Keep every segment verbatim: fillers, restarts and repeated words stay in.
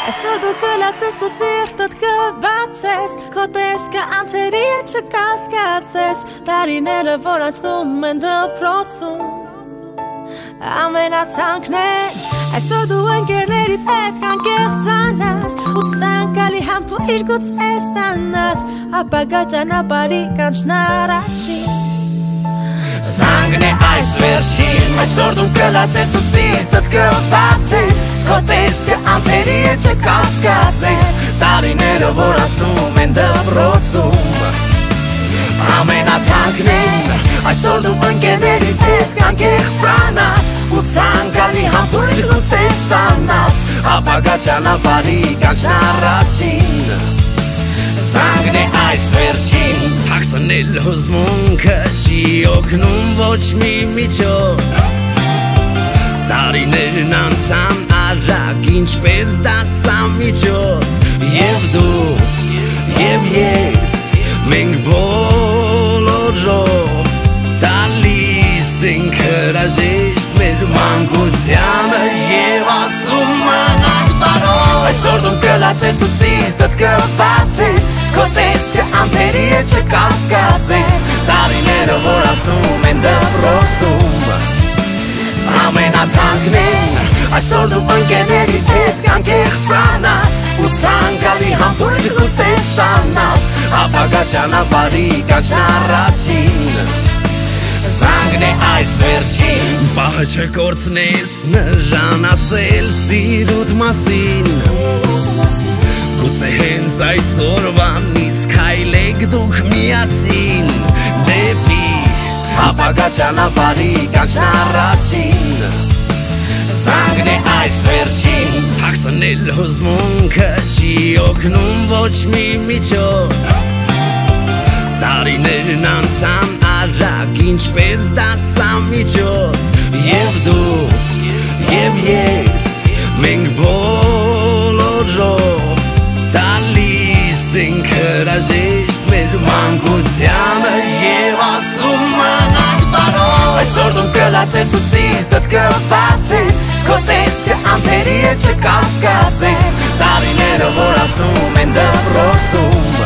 Այսօր դու կլացես ու սիրտդ կբացես Քո տեսքը անցերի է չկասկածես Տարիները որ անցնում են դպրոցում Ամենացանկներ Այսօր դու ընկերներիդ հետ կանկեղծանաս Ու ցանկալի համբույր գուցե ստանաս Ապագա ճանապարհի կանչն առաջին Զանգն է այս վերջին Այսօր դու կլացես ու սիրտդ կբացես Քո տեսքը անթերի է չկասկածես Տարիները որ անցնում են դպրոցում Ամենաթանկն Այսօր դու ընկերներիդ հետ կանկեղծանաս Ու ցանկալի համբույր գուցե ստանաս Ապագա ճանապարհի կանչն առաջին Զանգն է այս վերջին Հագցնել հուզմունքը չի օգնում ոչ մի միջոց Տարիներն անցան արագ ինչպես դասամիջոց Եվ դու, և ես, մենք բոլորով Տալիս ենք հրաժեշտ մեր մանկությանը Եվ ասում մնանք տարով Այսօր դու կլացես ու սիրտդ կբացես Քո տեսքը անթերի է չկասկածես Տարիները որ անցնում են դպրոցում Ամենաթանկն Այսօր դու ընկերներիդ հետ կանկեղծանաս Ու ցանկալի համբույր գուցե ստանաս Ապագա ճանապարհի կանչն առաջին Զանգն է այս վերջին Պահը չկորցնես նրան ասել սիրուդ մասին Գուցե հենց այսօրվանից քայլեք դուք միասին Դեպի ապագա ճանապարհի կանչն առաջին Զանգն է այս վերջին Հագցնել հուզմունքը չի օգնում ոչ մի միջոց Տարիներն անցան արագ ինչպես դասամիջոց Եվ դու, և ես, մենք բոլորով Տալիս ենք հրաժեշտ մեր մանկությանը Եվ ասում մնանք տարով Այսօր դու կլացես ու սիրտդ կբացես Քո տեսքը անթերի է չկասկածես Տարիները որ անցնում են դպրոցում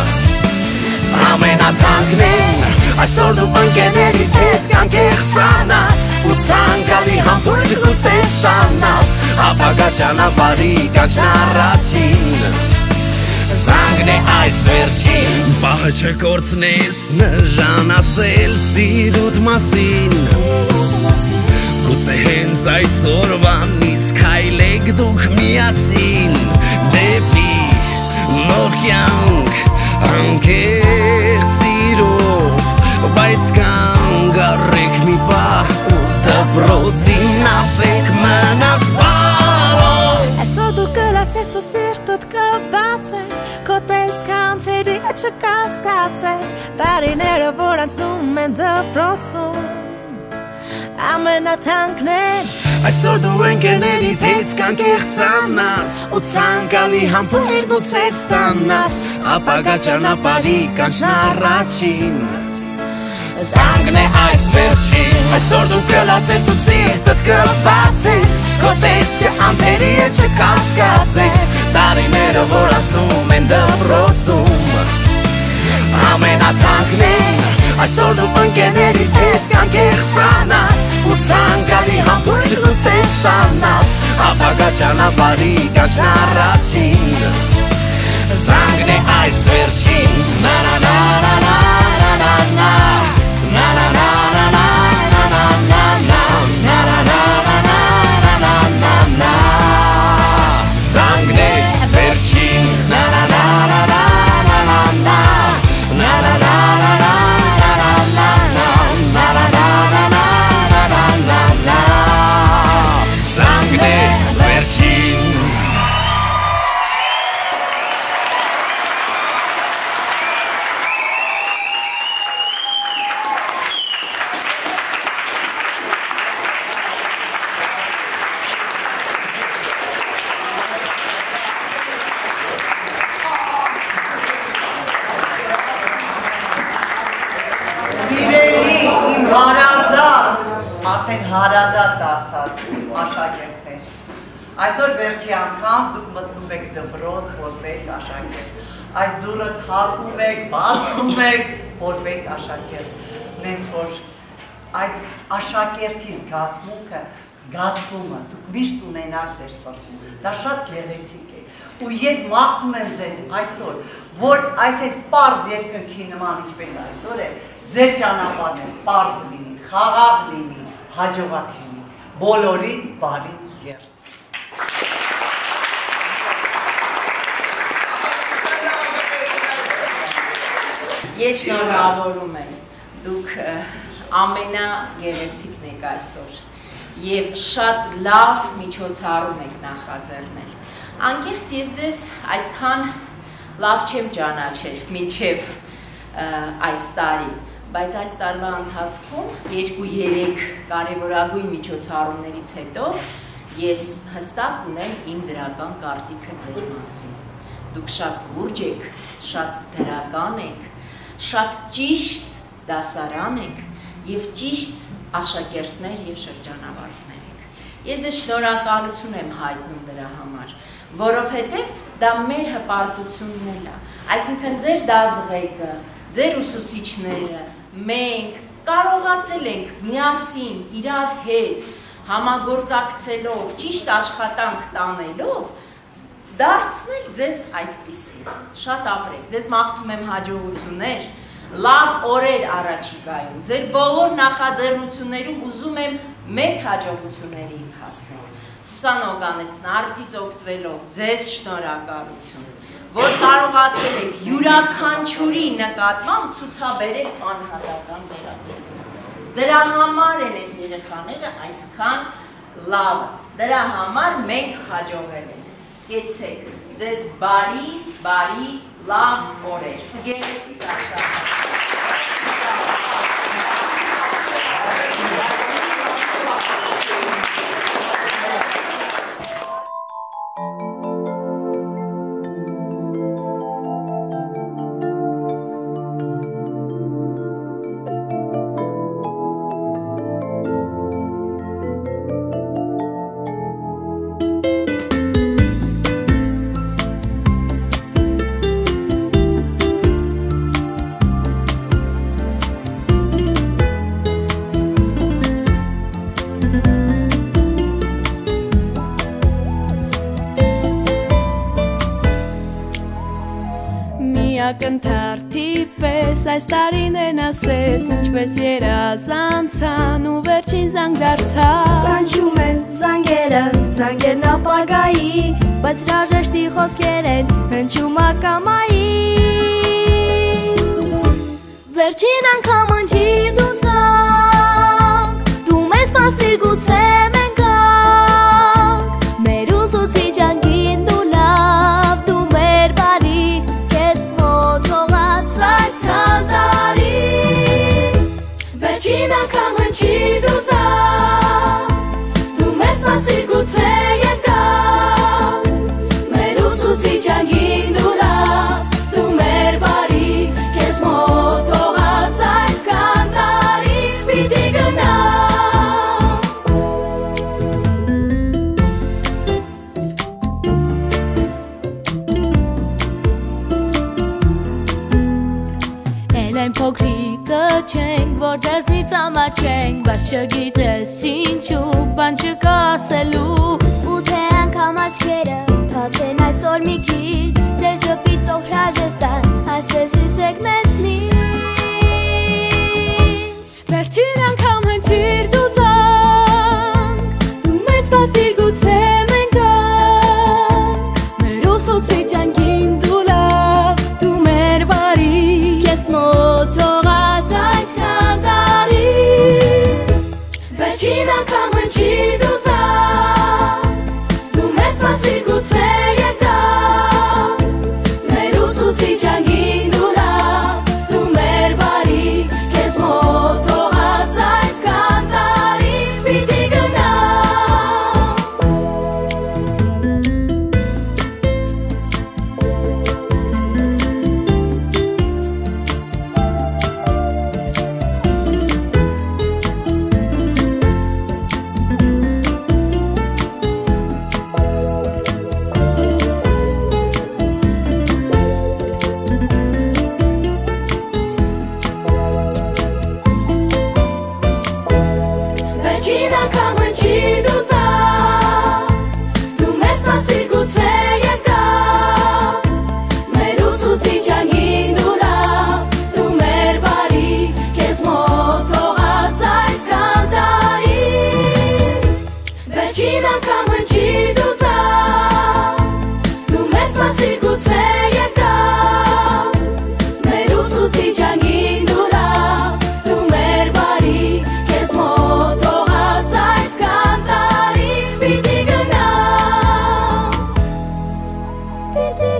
Ամենաթանկն Այսօր դու ընկերներիդ հետ կանկեղծանաս Ու ցանկալի համբույր գուցե ստանաս Ապագա ճանապարհի կանչն առաջին Զանգն է այս վերջին Պահը չկորցնես նրան ասել սիրուդ մասին Գուցե հենց այսօրվանից քայլեք դուք միասին Դեպի նոր կյանք անկեղծ սիրով Բայց կանգ առեք մի պահ ու դպրոցին ասեք մնաս բարով Այսօր դու կլացես ու սիրտդ կբացես Քո տեսքը անցերի է չկասկածես Տարիները որ անցնում են դպրոցում Ամենաթանկն Այսօր դու ընկերներիդ հետ կանկեղծանաս Ու ցանկալի համբույր գուցե ստանաս Ապագա ճանապարհի կանչն առաջին Զանգն է այս վերջին Այսօր դու կլացես ու սիրտդ կբացես Քո տեսքը անթերի է չկասկածես Տարիները որ անցնում են դպրոցում Ամենաթանկն Այսօր դու ընկերներիդ հետ կանկեղծանաս Ու ցանկալի համբույր գուցե ստանաս Ապագա ճանապարհի կանչն առաջին Զանգն է այս վերջին Na na na na na na na na Na na na na na na na na Na na na na na na na na Զանգն է վերջին Na na na na na na na na Na na na na na վերջի անգամ դուք մտնում եք դպրոց որպես աշակերտ։ Այս դուրը թակում եք, բացում եք որպես աշակերտ։ Նենց որ այդ աշակերտի զգացմունքը, զգացումը դուք միշտ ունենաք ձեր սրտում։ Դա շատ գեղեցիկ է։ Ու ես մաղթում եմ ձեզ այսօր, որ այս այդ պարզ երկնքի նման ինչպես այսօր է, ձեր ճանապարհն պարզ լինի, խաղաղ լինի, հաջողակ լինի, բոլորի բարի երթ։ Ես շնորհավորում եմ, դուք ամենագեղեցիկն եք այսօր և շատ լավ միջոցառում եք նախաձեռնել։ Անկեղծ ես ձեզ այդքան լավ չեմ ճանաչել մինչև այս տարի, բայց այս տարվա ընթացքում երկու-երեք կարևորագույն միջոցառումներից հետո ես հստակ ունեմ իմ դրական կարծիքը ձեր մասին։ Դուք շատ լուրջ եք, շատ դրական եք, շատ ճիշտ դասարան եք և ճիշտ աշակերտներ և շրջանավարտներ եք։ Ես ձեզ շնորհակալություն եմ հայտնում դրա համար, որովհետև դա մեր հպարտությունն էլ է, այսինքն ձեր դասղեկը, ձեր ուսուցիչները, մենք կարողացել ենք միասին իրար հետ համագործակցելով, ճիշտ աշխատանք տանելով, դարձնել ձեզ այդպիսի, շատ ապրեք, ձեզ մաղթում եմ հաջողություններ, լավ օրեր առաջիկայում, ձեր բոլոր նախաձեռնություններում ուզում եմ մեծ հաջողությունների հասնել։ Սուսան Օգանեսյան, արդից օգտվելով, ձեզ շնորհակալություն, որ կարողացել եք յուրաքանչյուրի նկատմամբ ցուցաբերել անհատական վերաբերմունք։ Դրա համար են այս երեխաները այսքան լավը, դրա համար մենք հաջողել ենք։ Կեցեք, ձեզ բարի, բարի, լավ օրեր, գեղեցիկ աշխատանք։ Ակնթարթի պես այս տարիներն ասես ինչպես երազանցան ու վերջին զանգ դարձավ Կանչում են զանգերը, զանգերն ապագայից բայց հրաժեշտի խոսքեր են հնչում ակամայից Վերջին անգամ հնչի դու զանգ դու մեզ սպասիր գուցե մենք գանք մեր ուսուցիչ անգին դու լավ դու մեր բարի Վերջին անգամ հնչի դու զանգ դու մեզ սպասիր գուցե և գանք մեր ուսուցիչ անգին դու լավ դու մեր բարի քեզ մոտ թողած այսքան տարի պիտի գնանք Էլ այն փոքրիկը չենք, որ ձեզնից ամաչենք, բայց չգիտես ինչու, բան չկա ասելու Ու թե անգամ աչքերը թացեն այսօր մի քիչ, ձեր ժպիտով հրաժեշտան, այսպես հիշեք մեզ միշտ Վերջին անգամ հնչիր դու զանգ, դու մեզ սպասիր գուցե մենք գանք Մեր ուսուցիչ անգին դու լավ, դու մեր բարի, քեզ մոտ թողած այսքան տարի Վերջին անգամ հնչի դու զանգ, դու մեզ սպասիր գուցե և գանք Մեր ուսուցիչ անգին դու լավ, դու մեր բարի, քեզ մոտ թողած այսքան տարի պիտի գնանք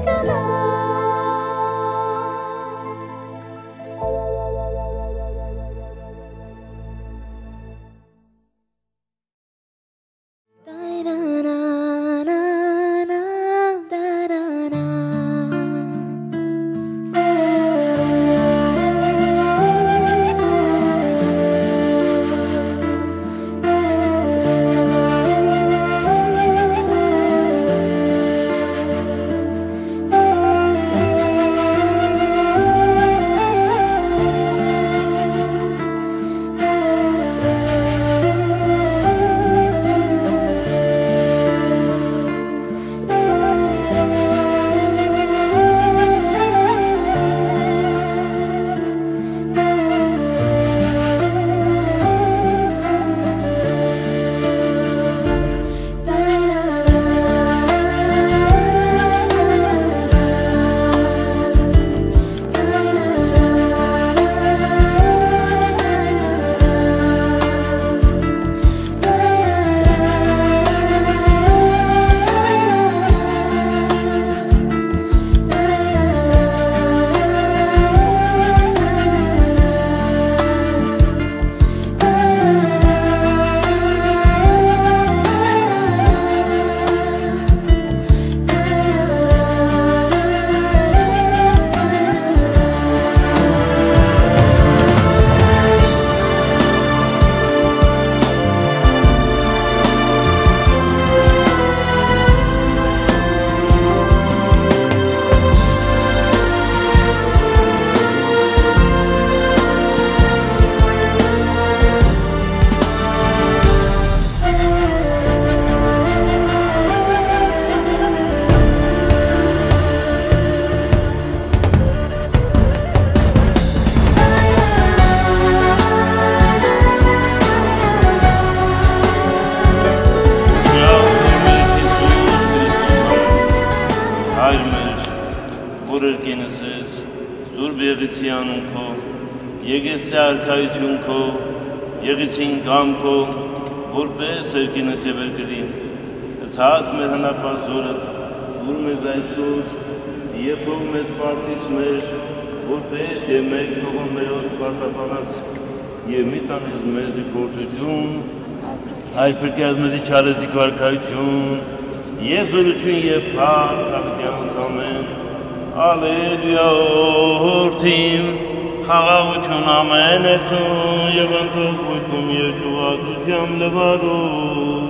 Արքայություն քո, եղեցին գամ քո, որպես երկինս և երկրին, ըսած մեր հնապազորդ, որ մեզ այսօր, եփող մեզ վարտից մեր, որպես և մեկ թողոն մերոց պարտապանած, և մի տանից մեզ գործություն, այս պրկյազ մեզի չարեցիկ վարկայություն, և զորություն և պար, կապիտյանս ամեն, ալելույա օրթիմ, խաղաղություն ամենեցուն և ընթող ույքում երկուղատությամբ լվարող,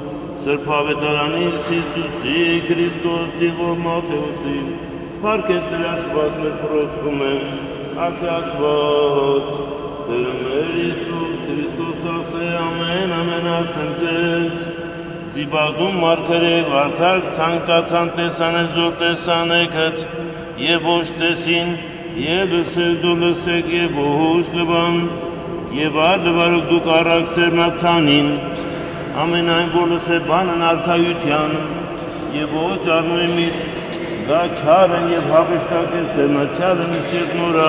սրպավետարանից Իսուսի Քրիստոսի որ Մաթեոսի, պարկեսներ ասված մեր պրոսխում եմ, ասե ասված, Տերը մեր Իսուս Քրիստոս ասե ամեն ամեն ասեմ ձեզ, ձիբազում մարգերև արդար ցանկացան տեսանեն զոր տեսանեքդ և ոչ տեսին, և լսեք դու լսեք և ոչ լվան, և առ լվարուկ դուք առակ սերմացանին, ամենայն որ լսե բանն արքայության, և ոչ արնում է միտ, դա չարն և հավշտակ է սերմացյալն իսիտ նորա,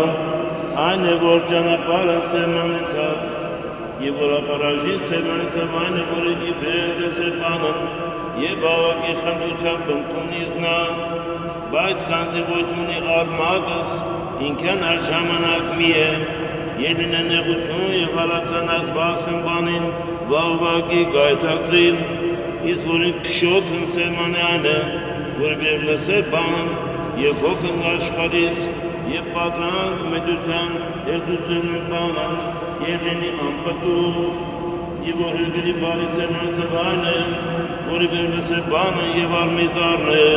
այն է որ ճանապարհն սերմանեցած, և որ ապարաժին սերմանեցավ այն է որ եկի բեր լսե բանն, և ավակի խնդությամբ ընդունից նա, բայց կանցի ոչ ունի արմատս, ինքեն არ ժամանակ մի է, ելին է նեղություն և հալացանած բասն բանին, վաղվակի գայթակրին, իսկ որին փշոցն սերման է այն է, որ և լսեր բանն և հոգն աշխարից, և պատրանք մեդության երդությունն բանն, ելինի անպտուղ, և որ հրգրի բարի սերմանցև այն է, որ և լսեր բանն և արմիտարն է,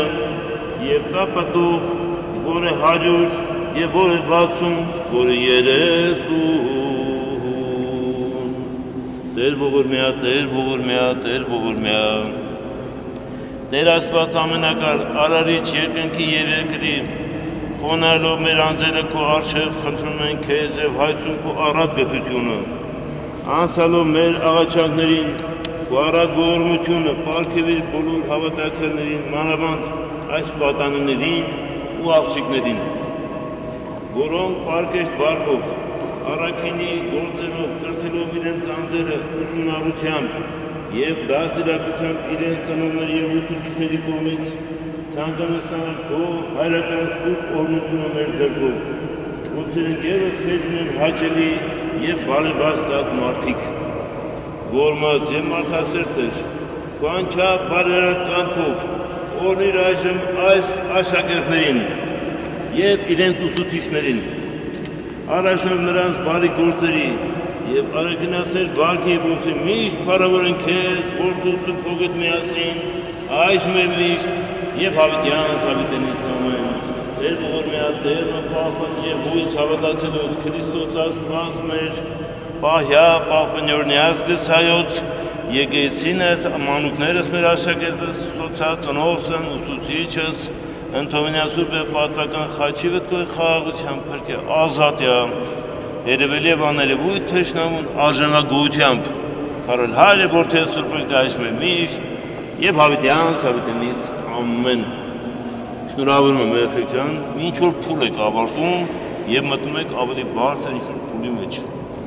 և դա պտուղ, որ է հարյուր, և որ է վաթսուն, որ է երեսուն։ Տեր ողորմյա, Տեր ողորմյա, Տեր ողորմյա, Տեր Աստված ամենակար արարիչ երկնքի և երկրի, խոնարհելով մեր անձերը քո առջև խնդրում ենք քեզ և հայցում քո առատ գթությունը, անցալով մեր աղաչանքներին, քո առատ ողորմությունը, պարգևիր բոլոր հավատացյալներին, մանավանդ այս պատանիներին ու աղջիկներին, որոնք պարկեշտ վարկով, առաքինի գործերով, կրթելով իրենց անձերը ուսումնառությամբ և դաստիարակությամբ իրենց ծնողների և ուսուցիչների կողմից Ցանկանստան քո հայրական սուրբ օրնությունը մեր ձեռքով, ոնցերն ևս քեզ են հաճելի եւ բարեբաստակ մարդիկ, որ մած եւ մարդասերտեր, քանչա բարերականքով, օրնիր այժմ այս աշակերտներին եւ իրենց ուսուցիչներին, առաջնով նրանց բարի գործերի եւ արագնացել վարքի ուսի միշտ փառավորեն քեզ, որ դու սուփոգդ միասին, այժմ եւ միշտ եւ հավիտյան հավիտենից ամեն։ Տեր ողորմյա Տերը պահպան եւ հույս հավատացելուց Քրիստոս Աստված մեր պահյա պահպանյորնյաս գսայոց եկեցինս մանուկներս մեր աշակերտս սոցիալ ծնողսն ուսուցիչս ընդհանրապես պատվական խաչիվդ կոյ խաղաղությամբ փրկե ազատյա երևելի եւ աներևույթ թշնամուն արժանագույությամբ կարել հայր որթե սուրբեք դայժմ է միշտ եւ հավիտյան հավիտենից ամեն շնորհավորում եմ Էֆրիկ ջան ինչ որ փուլ եք ավարտում եւ մտնում եք ավելի բարձր ինչ-որ փուլի մեջ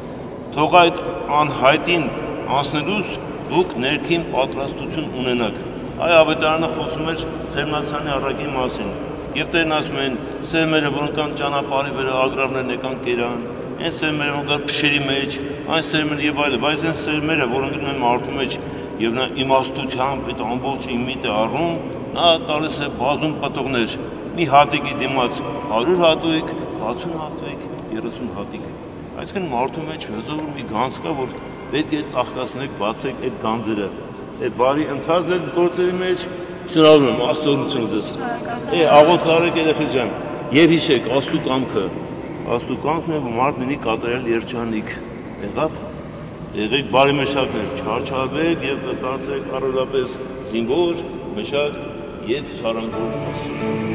թող այդ անհայտին անցնելուց դուք ներքին պատրաստություն ունենաք այ ավետարանը խոսում էր Սերմնացանի առակի մասին եւ Տերն ասում են սերմերը որոնք կան ճանապարհի վրա ագրարներն եկան կերան այն սերմերը որոնք կան փշերի մեջ այն սերմերը եւ այլն բայց այն սերմերը որոնք ունեն մարդու մեջ եւ նա իմաստությամբ այդ ամբողջ իմիտը առում նա տալիս է բազում պատողներ մի հատիկի դիմաց հարյուր հատիկ վաթսուն հատիկ երեսուն հատիկ այսինքն մարդու մեջ հզոր մի գանձ կա որ պետք է ծաղկացնեք բացեք այդ գանձերը այդ բարի ընթացել գործերի մեջ շնորհավորում եմ աստորություն ձեզ է աղոտ կարեք երեխեք ջան եւ հիշեք աստու կամքը աստու կամքն է որ մարդ լինի կատարյալ երջանիկ եղավ եղեք բարի մշակներ չարչարվեք եւ դարձեք առօրյապես զինվոր մշակ եւ շարանգոր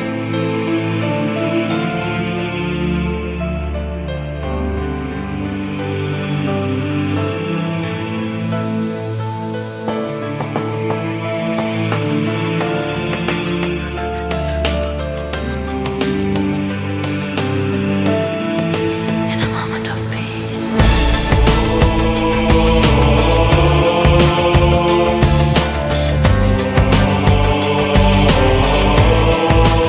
Oh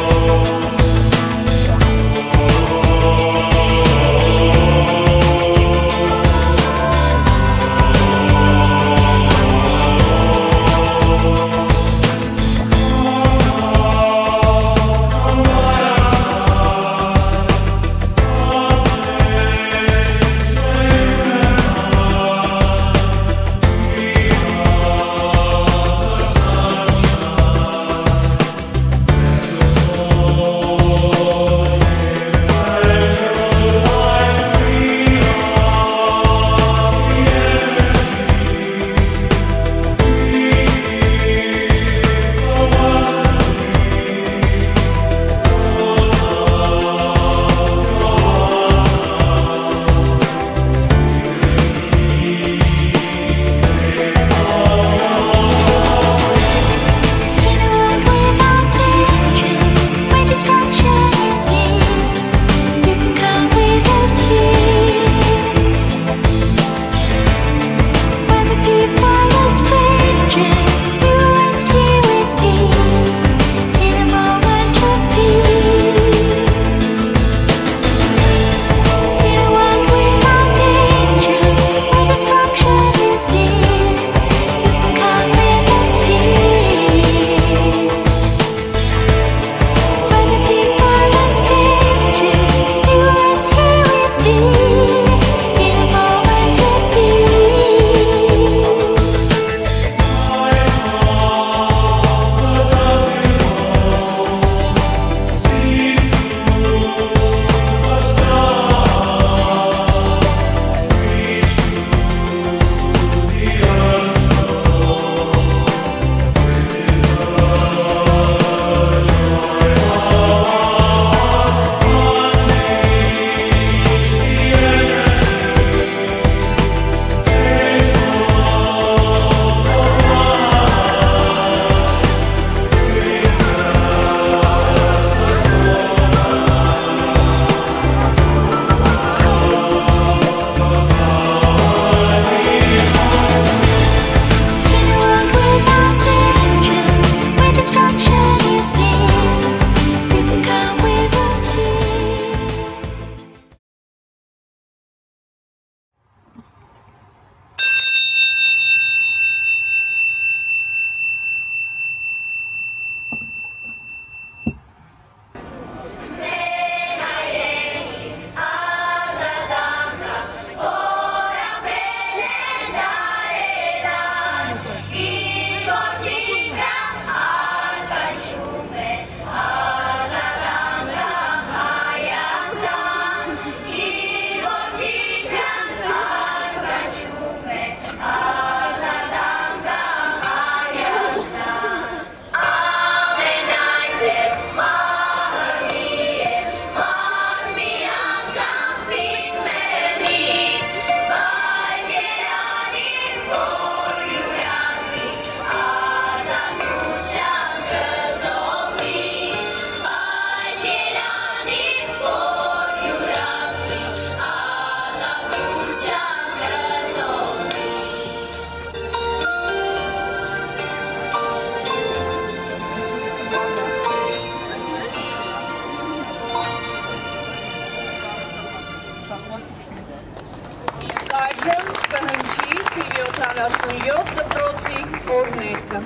տասնյոթ դպրոցի օրներքը։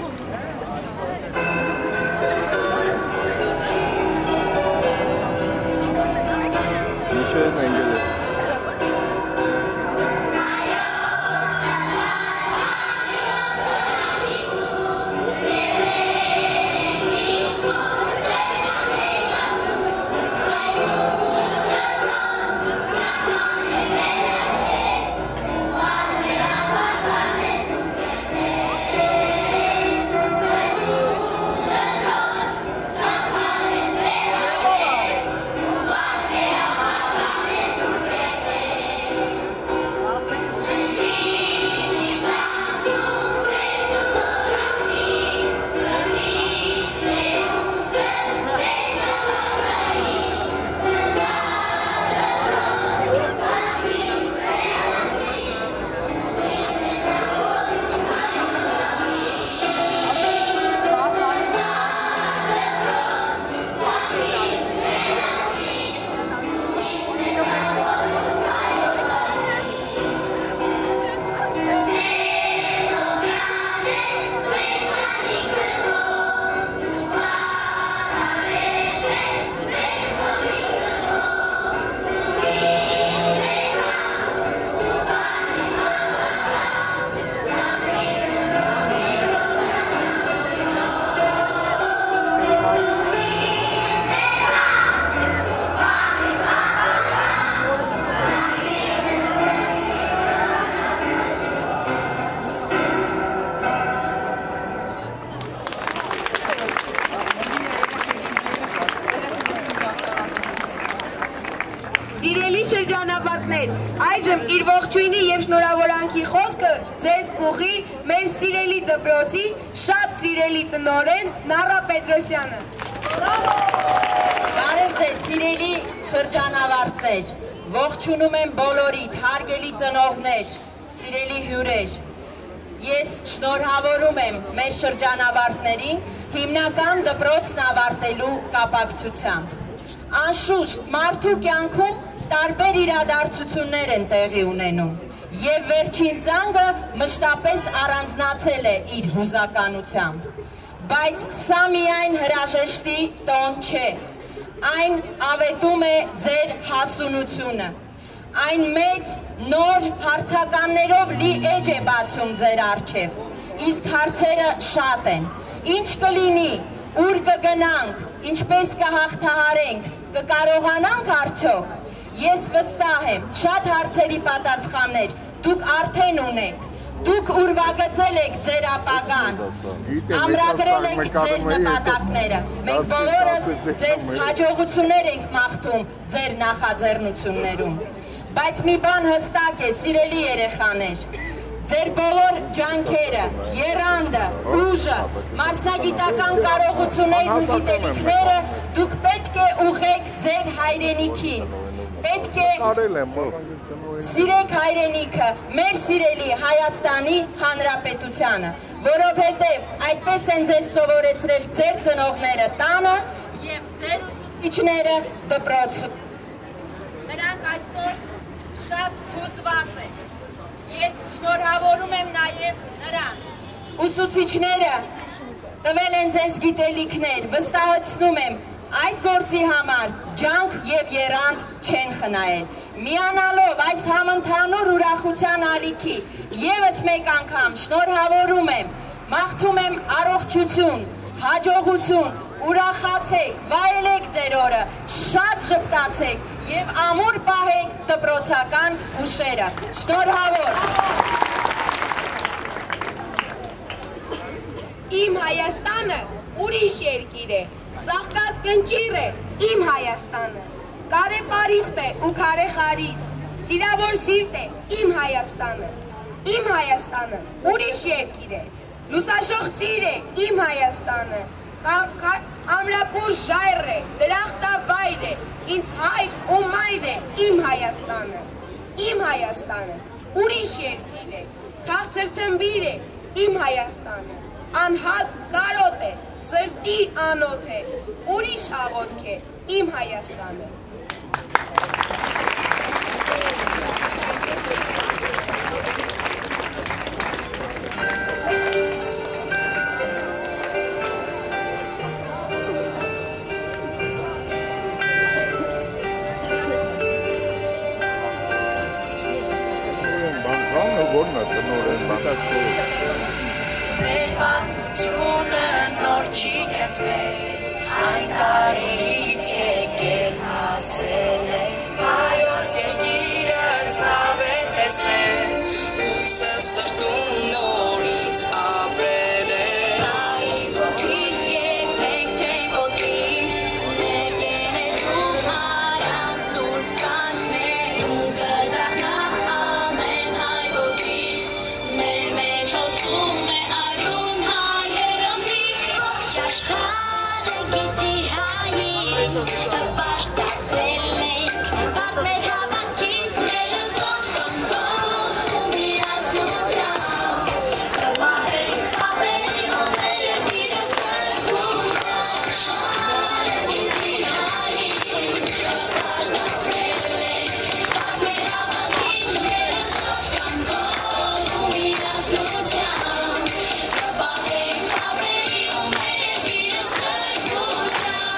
Еще это ангелы. Սիրելի շրջանավարտներ, այժմ իր ողջույնի եւ շնորհավորանքի խոսքը ձեզ կուղի մեր սիրելի դպրոցի շատ սիրելի տնօրեն Նառա Պետրոսյանը։ Բարև ձեզ սիրելի շրջանավարտներ, ողջունում եմ բոլորիդ, հարգելի ծնողներ, սիրելի հյուրեր։ Ես շնորհավորում եմ մեր շրջանավարտներին հիմնական դպրոցն ավարտելու կապակցությամբ։ Անշուշտ մարդու կյանքում տարբեր իրադարձություններ են տեղի ունենում եւ վերջին զանգը մշտապես առանձնացել է իր հուզականությամբ, բայց սա միայն հրաժեշտի տոն չէ, այն ավետում է ձեր հասունությունը, այն մեծ նոր հարցականներով լի էջ է բացում ձեր առջև, իսկ հարցերը շատ են, ինչ կլինի, ուր կգնանք, ինչպես կհաղթահարենք, կկարողանանք արդյոք։ Ես վստահ եմ, շատ հարցերի պատասխաններ դուք արդեն ունեք, դուք ուրվագծել եք ձեր ապագան, ամրագրել եք ձեր նպատակները, մենք բոլորս ձեզ հաջողություններ ենք մաղթում ձեր նախաձեռնություններում, բայց մի բան հստակ է, սիրելի երեխաներ, ձեր բոլոր ջանքերը, եռանդը, ուժը, մասնագիտական կարողություններն ու գիտելիքները դուք պետք է ուղղեք ձեր հայրենիքին, պետք է սիրեք հայրենիքը, մեր սիրելի Հայաստանի Հանրապետությանը, որովհետև այդպես են ձեզ սովորեցրել ձեր ծնողները տանը և ձեր ուսուցիչները դպրոցում։ Նրանք այսօր շատ հուզված են։ Ես շնորհավորում եմ նաև նրանց։ Ուսուցիչները տվել են ձեզ գիտելիքներ, վստահեցնում եմ, այդ գործի համար ջանք և եռանդ չեն խնայել։ Միանալով այս համընդհանուր ուրախության ալիքի ևս մեկ անգամ շնորհավորում եմ, մաղթում եմ առողջություն, հաջողություն, ուրախացեք, վայելեք ձեր օրը, շատ ժպտացեք և ամուր պահեք դպրոցական ուշերը։ Շնորհավոր։ Իմ Հայաստանը ուրիշ երկիր է, ծաղկած կնճիր է, իմ Հայաստանը, կարե պարիսպ է ու քարե խարիսպ, սիրավոր սիրտ է, իմ Հայաստանը, իմ Հայաստանը ուրիշ երկիր է, լուսաշող ծիր է, իմ Հայաստանը, ամրապուր ժայռ է, դրախտավայր է, ինձ հայր ու մայր է, իմ Հայաստանը, իմ Հայաստանը ուրիշ երկիր է, քաղցր թմբիր է, իմ Հայաստանը, անհատ կարոտ է, սրտի անոթ է, ուրիշ աղոթք է, իմ Հայաստանը։ Բորնա տնորեն բանակ շոու։ Մեր պատմությունը նոր չի կերտվել, այն տարերից եկել ասել է, հայոց երկիրը ցավ է տեսել, ուսը սրտում նորից ապրել է։Այի ոգին և մենք չենք ոգի, մեր գեներում արան սուրբ կանչներ, ու կդառնա ամեն հայ ոգի, մեր մեջ հոսում է արյուն հայերոսի, ողջ աշխարհը գիտի հային, պաշտապրել ենք, բարդ մեր հավատքից մեր ուսով կանգով, ու միասնությամբ, կպահենք պապերի ու մեր երկիրը սրբույթ, աշխարհը գիտի հային, պաշտապրել ենք, բարդ մեր հավատքից մեր ուսով կանգով, ու միասնությամբ, կպահենք պապերի ու մեր երկիրը սրբույթ։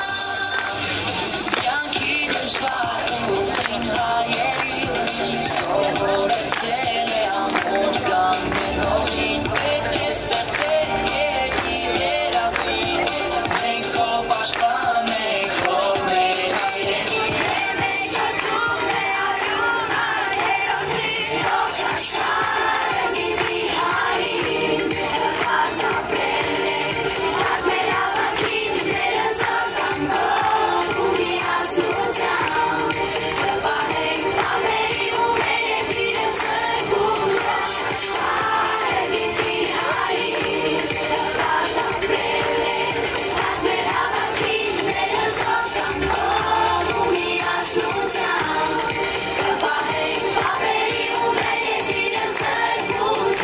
Կյանքի դժվար ու խիտ հայերին, սովորեցրել է ամուր գաննել հողին, պետք է ստեղծել երկիր երազին, մենք քո պաշտպան ենք, քո մեր հայրենին։ Մեր մեջ հոսում է արյուն հայերոսի, ողջ աշխարհը գիտի հային, պաշտապրել ենք, բարդ մեր հավատքից մեր ուսով կանգով, ու միասնությամբ, կպահենք պապերի ու մեր երկիրը սրբույթ, աշխարհը գիտի հային, պաշտապրել ենք, բարդ մեր հավատքից մեր ուսով կանգով, ու միասնությամբ, կպահենք պապերի ու մեր երկիրը սրբույթ։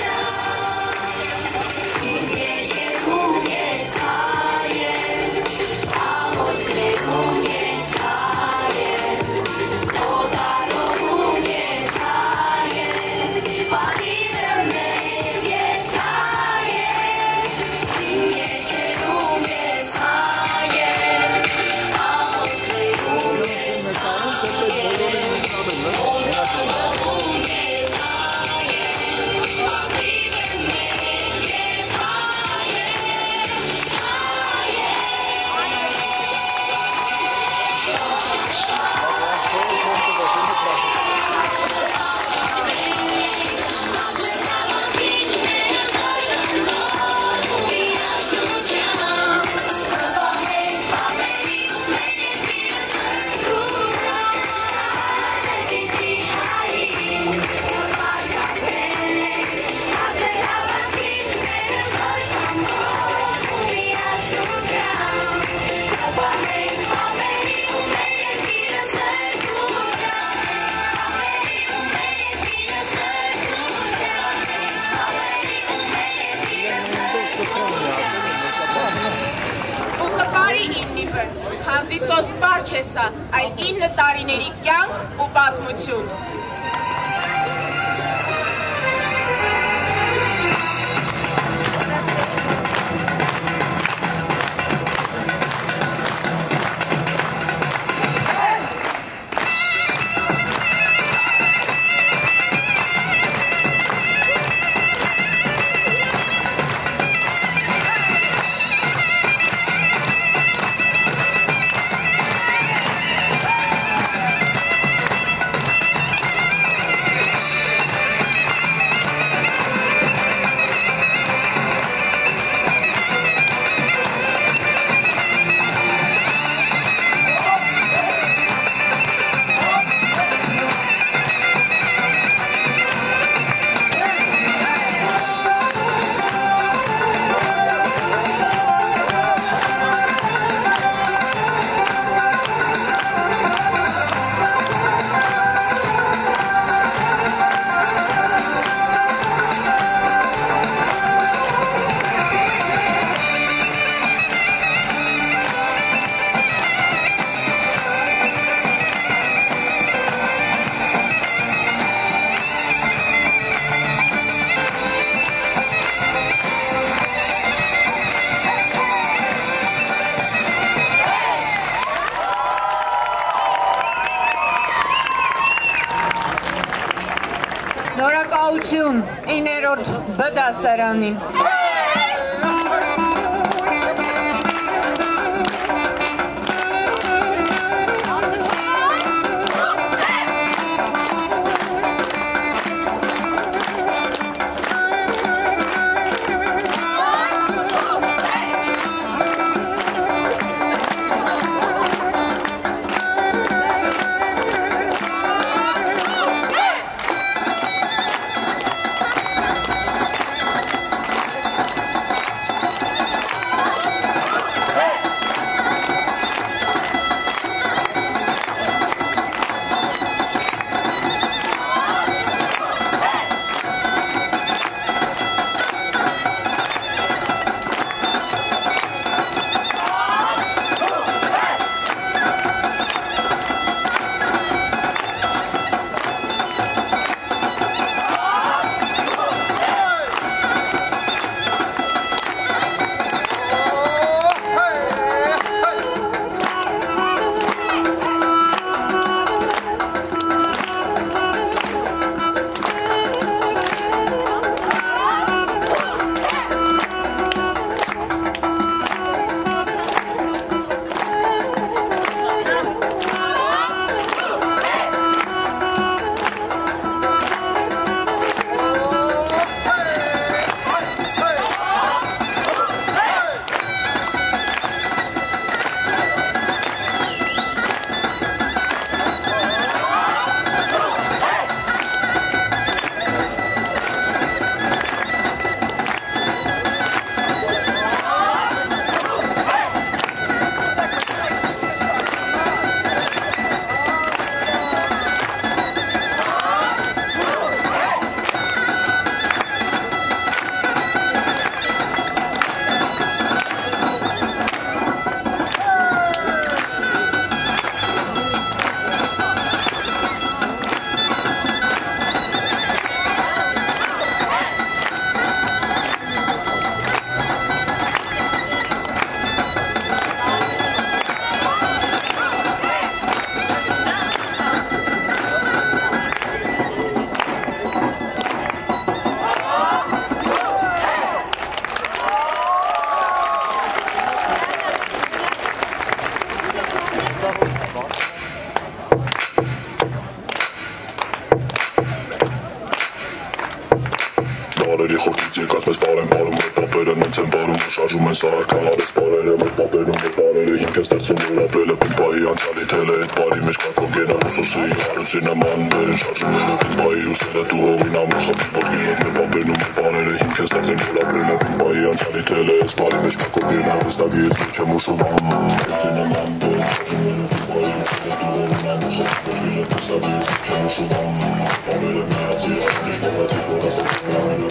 Իմ երկերում ես հայ եմ, աղոթներում ես հայ եմ, օտարողում ես հայ եմ, պատիվը մեծ ես հայ եմ, իմ երկերում ես հայ եմ, աղոթներում ես հայ եմ, օտարողում ես հայ եմ, պատիվը մեծ ես հայ եմ, հայ Ու կպարի իննիվն, քանզի սոսկ պար չեսա, այլ ինը տարիների կյանք ու պատմություն։ Շնորհակալություն իններորդ B դասարանին։ Բարերի խորքից եկած մեզ բարեն բարում մեր պապերը նենց են բարում որ շարժում են սարքա հարես բարերը մեր պապերում մեր բարերը հիմք են ստեղծում որ ապրելը պիմպայի անցյալի թել է այդ բարի մեջ կակոն գենա ուսոսի հարուցի նման դեր շարժումները պիմպայի ուսելը դու հողին ամուխը պիմպակին մեր պապերում մեր բարերը հիմք են ստեղծում որ ապրելը պիմպայի անցյալի թել է այդ բարի մեջ կակոն գենա վստակի ես ոչ եմ ուշում հարուցի նման դեր շարժումները պիմպայի ուսելը դու հողին ամուխը պիմպակին վստակի ես ոչ եմ ուշում բարերը միացի արդիշ բավացի կորասը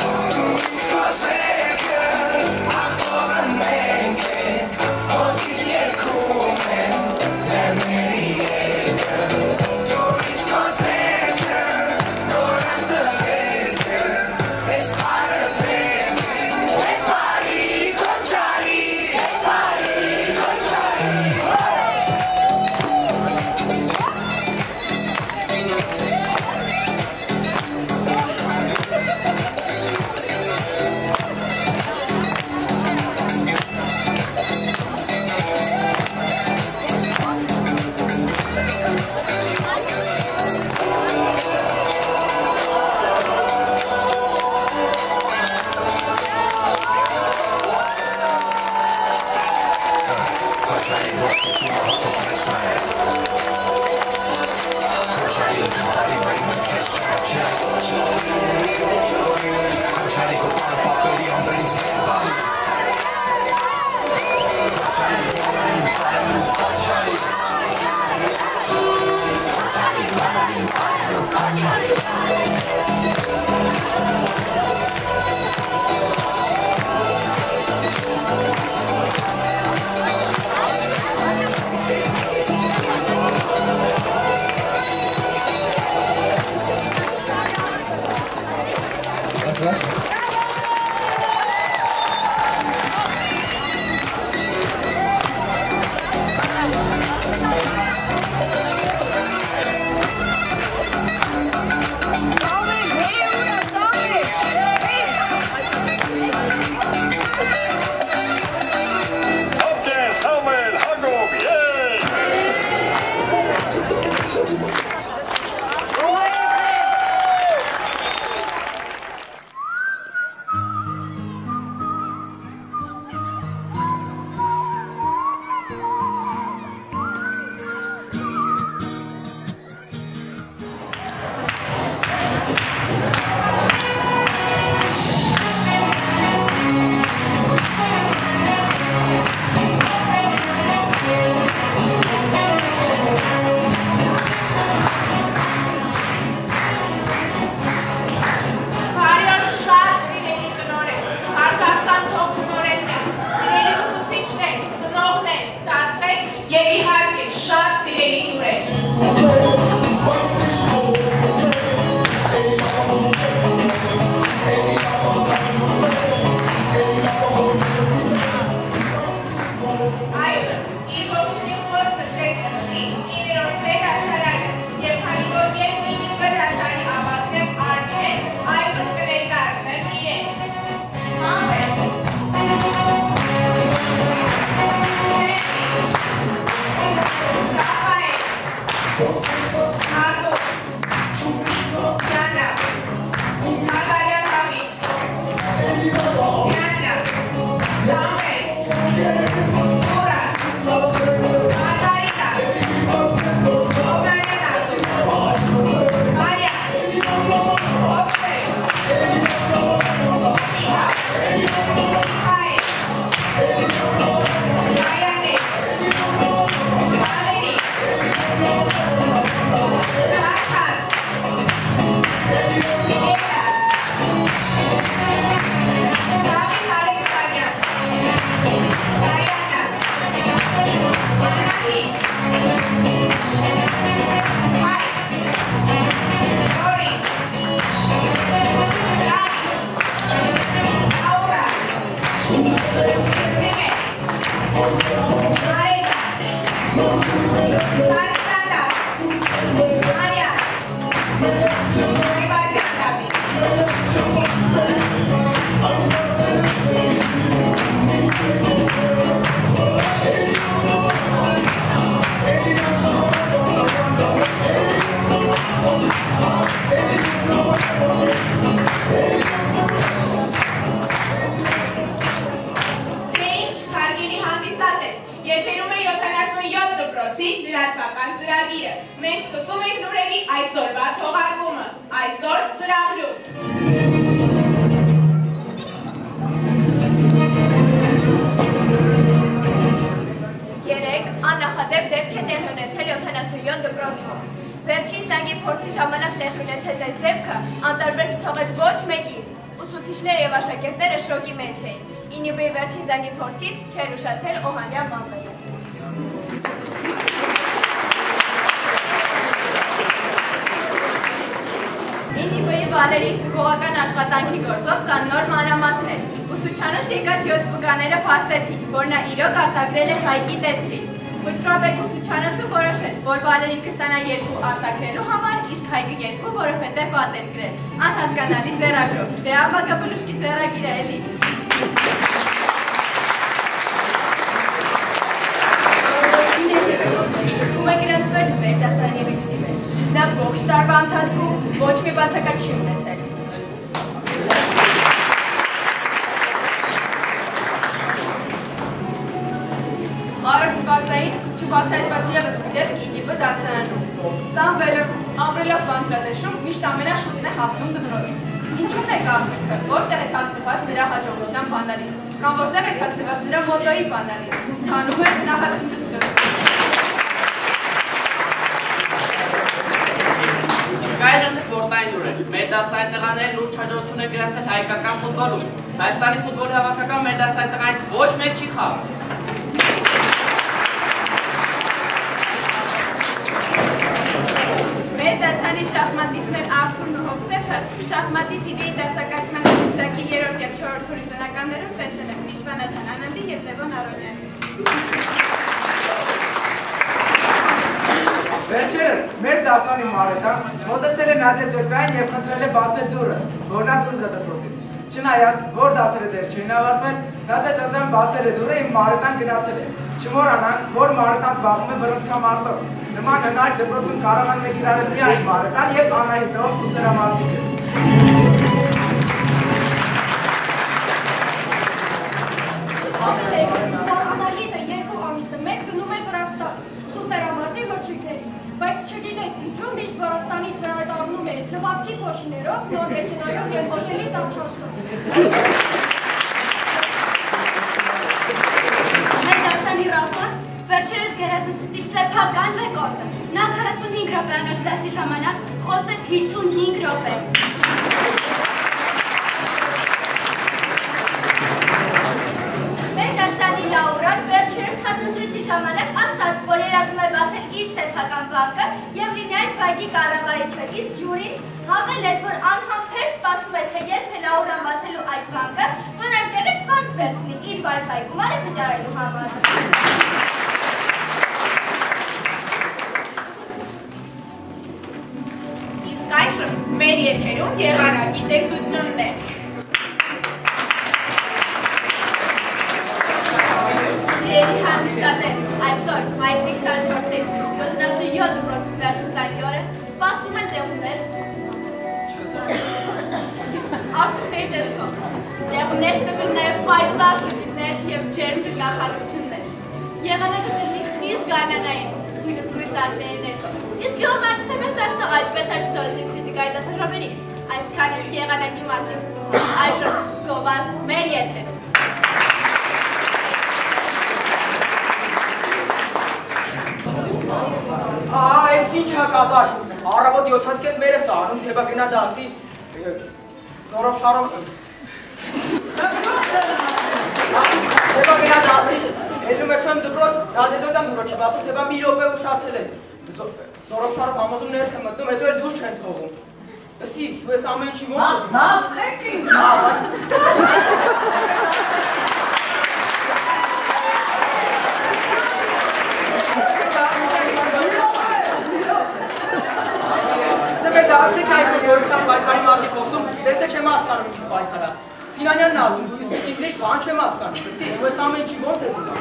պայքարի մասի խոսում, դեցեք չեմ հասկանում ինչ պայքարա։ Սինանյանն ասում, դու ինգլիշ բան չեմ հասկանում, լսի, ու այս ամեն ինչի ոնց ես ուզում։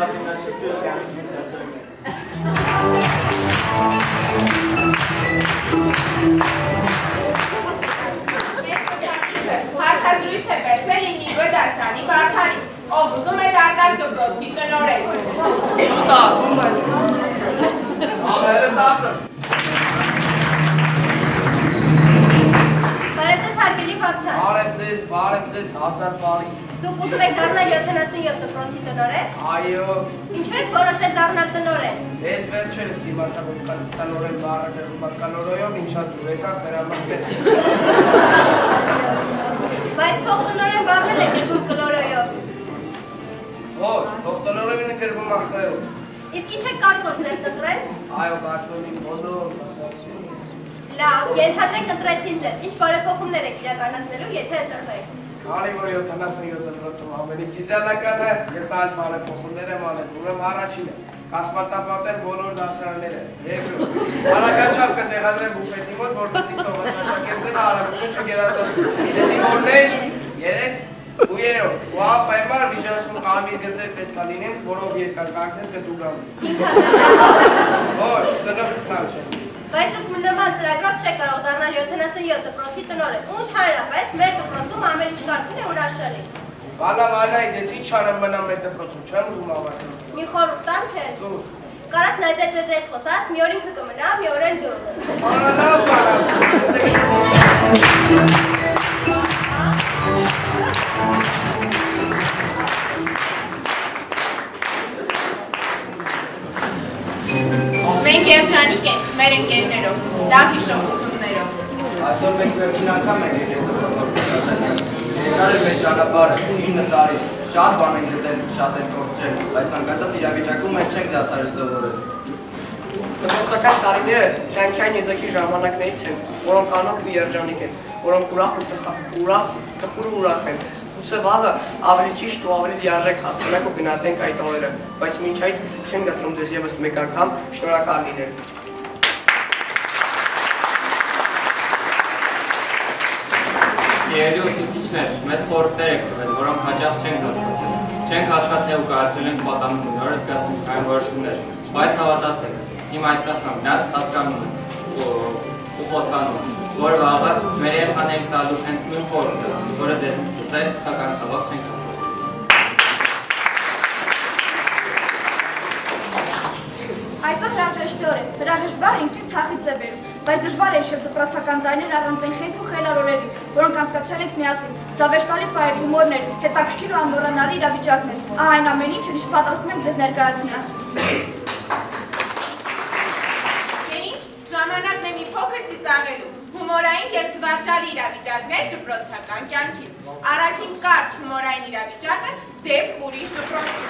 Հարցազրույց է պետք է լինի դասանի վարքարից, ով ուզում է դառնալ դպրոցի տնօրեն։ Սուտ ասում է։ Աղերը ծաղրը։ Բարև ձեզ հարգելի Վարդան։ Բարև ձեզ, բարև ձեզ, հազար բարի։ Դուք ուզում եք դառնալ յոթանասունյոթ դպրոցի տնօրեն։ Այո։ Ինչու եք որոշել դառնալ տնօրեն։ Ես վերջերս իմացա, որ տնօրեն բառը դեռ կանորոյով ինչ շատ դուր եկա վերամարտեց։ Բայց փող տնօրեն բառնել եք դուք կլորոյով։ Ոչ, փող տնօրենը գրվում է խրեով։ Իսկ ինչ եք կարծում ձեզ կտրել։ Այո, կարծում եմ բոլոր։ Լավ, ենթադրենք կտրեցին ձեզ, ինչ բարեփոխումներ եք իրականացնելու, եթե ընտրվեք։ Քանի որ յոթանասունյոթ դպրոցում ամեն ինչ իդեալական է, ես այլ բարեփոխումներ եմ անել, ուրեմն առաջինը կասֆալտապատեն բոլոր դասարանները, երկրորդ արագաչափ կտեղադրեմ բուֆետի մոտ, որպեսզի սովորած աշակերտները արագություն չգերազանցեն, այսի որներ, երեք ու երրորդ, ու անպայման Ռիժանսկում կարմիր գծեր պետք է լինեն, որով երկար կանգնես կդու գամ։ Ոչ, ծնող քնալ չէ։ Բայց դուք նման ծրագրով չեք կարող դառնալ յոթանասունյոթ դպրոցի տնօրեն, ու ընդհանրապես մեր դպրոցում ամեն ինչ կարդուն է հրաշալի։ Բանավանայի դες ինչ արեմ մնամ մեր դպրոցում, չեմ ուզում ավարտել։ Մի խորհուրդ տամ քեզ։ Կարաս նայծեծեծ հետ խոսած, մի օր ինքը կմնա, մի օր էլ դու։ Անալավ կարաս, Մենք երջանիկ ենք մեր ընկերներով, լավ հիշողություններով։ Այսօր մենք վերջին անգամ ենք եկել դպրոցով։ Երկար էր մեր ճանապարհը, ինը տարի, շատ բան ենք գտել, շատ ենք կորցրել, բայց ցանկացած իրավիճակում մենք չենք դադարել սովորել։ Դպրոցական տարիները կյանքային եզակի ժամանակներից են, որոնք անոք ու երջանիկ են, որոնք ուրախ ու ուրախ, տխուր ու ուրախ են։ Գուցե վաղը ավելի ճիշտ ու ավելի լիարժեք հասկանանք ու գնահատենք այդ օրերը, բայց մինչ այդ չենք գտնում ձեզ ևս մեկ անգամ շնորհակալ լինել։ Սիրելի ուսուցիչներ, մեզ խորհուրդներ եք տվել, որոնք հաճախ չենք հասկացել։ Չենք հասկացել ու կայացրել ենք պատանեկան նորից կազմակերպային որոշումներ, բայց հավատացեք, հիմա այստեղ կանգնած հասկանում եմ ու խոստանում, որ վաղը մեր երեխաներին տալու հենց նույն խորհուրդը, որը ձեզնից լսել, սակայն ցավոք չենք հասկացել։ Այսօր հրաժեշտ օր է, հրաժեշտ բառը ինքնին թախից է բերում, բայց դժվար է հիշել դպրոցական տարիներ առանց այն խենթ ու խելարորերի, որոնք անցկացրել ենք միասին, զավեշտալի պահեր, հումորներ, հետաքրքիր ու անմոռանալի իրավիճակներ, այն ամեն ինչը, ինչ պատրաստում ենք ձեզ ներկայացնել։ Ժամանակն է մի փոքր ծիծաղելու, հումորային և զվարճալի իրավիճակներ դպրոցական կյանքից։ Առաջին կարճ հումորային իրավիճակը դեպ ուրիշ դպրոցում։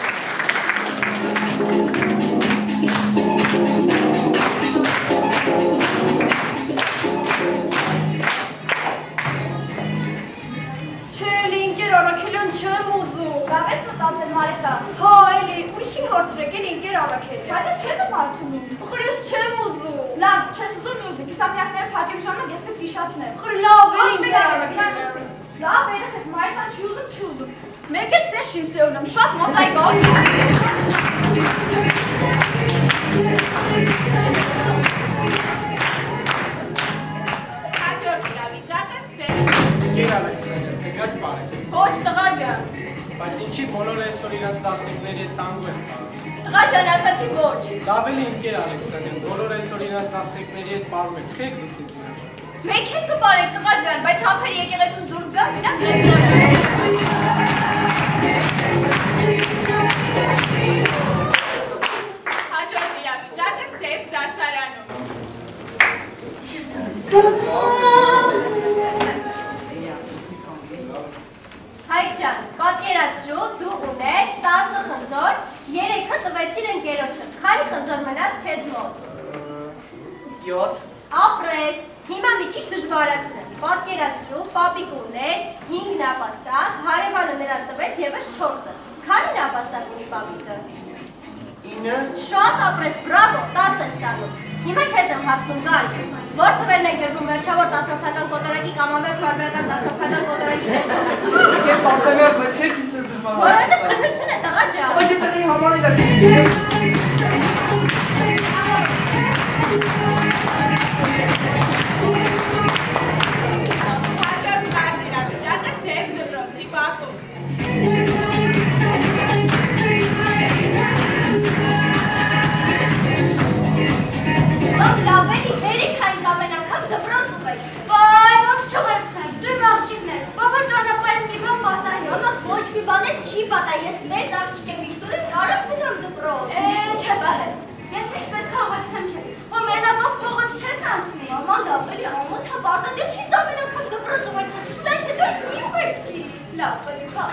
Չէ, ինքեր առաքելան չեմ ուզում։ Լավ ես մտածել Մարետա։ Հա, էլի, ուրիշին հարցրեք, էլ ինքեր առաքել է։ Բայց ես քեզ եմ հարցնում։ Խոր ես չեմ ուզում։ Լավ, չես ուզում մի ուզի, կիսամյակները փակելու ժամանակ ես քեզ հիշացնեմ։ Խոր լավ է, ինքեր առաքել է։ Լավ, երեխեք, Մարետան չի ուզում, չի ուզում։ Մեկ էլ սես չի սեունում, շատ մոտայք ով Գեր Ալեքսանդր, կգաք բարեք։ Ոչ տղա ջան։ Բայց ինչի բոլոր այսօր իրենց տասնիկների հետ տանգու են պարում։ Տղա ջան, ասացի ոչ։ Լավ էլի ինքեր Ալեքսանդր, բոլոր այսօր իրենց տասնիկների հետ պարում են, խեք դուք ինձ նրանց։ Մենք հետ կպարեք տղա ջան, բայց համբեր եկեղեցուց դուրս գա, գնաց մեզ Հաջորդ իրավիճակը դեպ դասարանում։ Հայկ ջան, պատկերացրու, դու ունես տասը խնձոր, երեքը տվեցիր ընկերոջը, քանի խնձոր մնաց քեզ մոտ։ յոթ։ Ապրես, հիմա մի քիչ դժվարացնեմ, պատկերացրու, պապիկ ուներ, հինգ նապաստակ, հարևանը նրան տվեց ևս չորսը, քանի նապաստակ ունի պապիկը։ ինը։ Շատ ապրես, բրավո, տասը ես տանում։ Հիմա քեզ եմ հացնում գալ, որ թվերն են գրվում վերջա Վերջավոր տասնորդական կոտորակի կամ ամբողջ բարբերական տասնորդական կոտորակի Եկեք պարսամյար, բայց հետ իսես դժվար։ Որովհետև քննություն է տղա ջան։ Բայց այդ տեղի համար է դա։ Չի պատա, ես մեծ աղջիկ եմ Վիկտորին, կարող դրամ դպրոց։ Է, չէ բարես, ես միշտ պետք է ուղեկցեմ քեզ, որ մենակով փողոց չես անցնի։ Մաման լավ, էլի ամոթա պարտադիր չի դա մեր անգամ դպրոց ուղեկցես, սենց հետո ես մի ուղեկցի։ Լավ, էլի հա։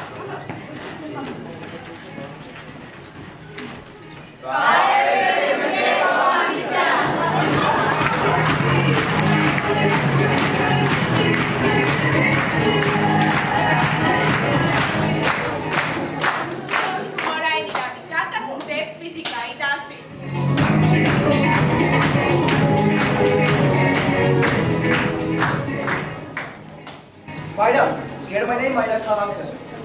Bayram, Germania'yı maynak kalandı.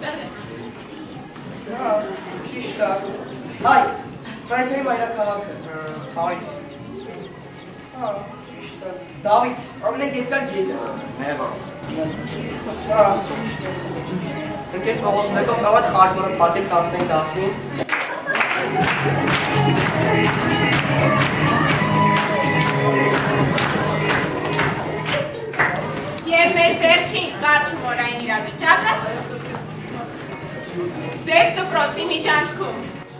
Ya, işte. Hay, Fransa'yı maynak kalandı. Paris. Ha, işte. David, amne gitler gece. Merhaba. Ha, işte. Peki, babası mekaf kavat harcmanın parket dansına dansın. Եվ մեր վերջին կարճ հումորային իրավիճակը դեպ դպրոցի միջանցքում։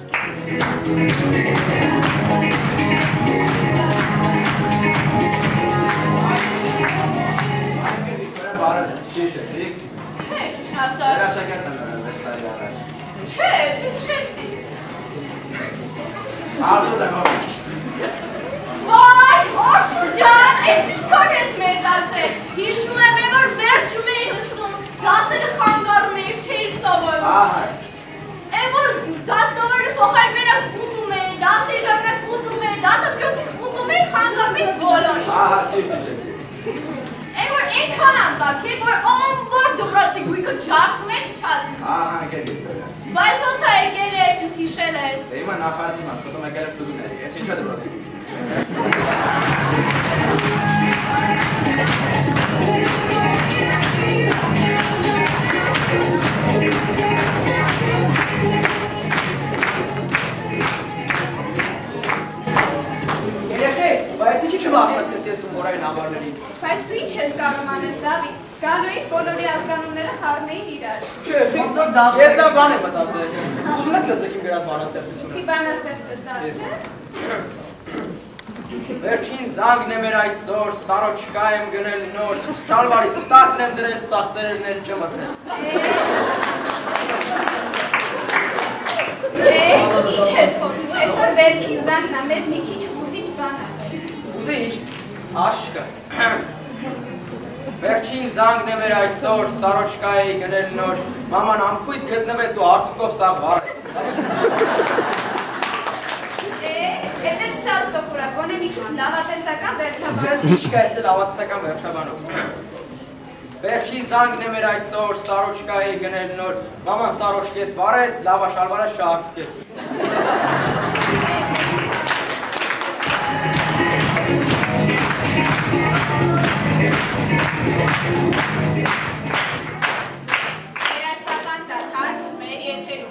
Բարը շիշեցիք։ Չէ, շիշացա։ Դրա շակերտն եմ վեստարի առաջ։ Չէ, շիշեցի։ Արդուր եմ հոմ։ Վայ, Արթուր ջան, ես ինչքան ես մեծացել։ Հիշում եմ, որ վերջում էի նստում, դասերը խանգարում էի, չէի սովորում։ Ահա։ Է որ դաս սովորելու փոխարեն մենակ ուտում էի, դասի ժամանակ ուտում էի, դասը պրոցին ուտում էի, խանգարում էի բոլոր։ Ահա, ճիշտ շիշեցի։ Է որ այնքան անկարգ էր, որ ամբողջ դպրոցի գույքը ջարդում էր չացնում։ Ահա, եկել գիտել։ Բայց ոնց է եկել ես, ինձ հիշել ես։ Դե հիմա նախարարի մասկոտում եկել եմ ստուդուների, ես ինչ է դպրոցի։ Երեխեք, բայց ինչի չմասացեց ես հումորային համարներին։ Բայց դու ինչ ես կարող անես, Դավիթ, գալու էի բոլորի ազգանունները խառնեին իրար։ Չէ, ես լավ բան եմ մտածել։ Ուզում եք լսեք իմ գրած բանաստեղծությունը։ Մի բանաստեղծ Դավիթ, է։ Վերջին զանգն է մեր այսօր, սարոչկա եմ գնել նոր, շալվարի ստարտն եմ դրել, սաղցերերն են ճմրնել։ Է, ինչ ես խոսում, այսօր վերջին զանգն է, մեզ մի քիչ ուզիչ բան է։ Ուզիչ, աշկը։ Վերջին զանգն է մեր այսօր, սարոչկա էի գնել նոր, մաման ամքույթ գտնվեց ու արդուկով սաղ վարեց։ Ես էլ շատ տոքուրա, գոնե մի քիչ լավատեսական վերջաբան։ Ինչկա ես էլ լավատեսական վերջաբանով։ Վերջին զանգն է մեր այսօր, սարոչկա էի գնել նոր, մաման սարոչկես վարեց, լավա շալվարը շարդկեց։ Երաշտական դադար մեր եթերում։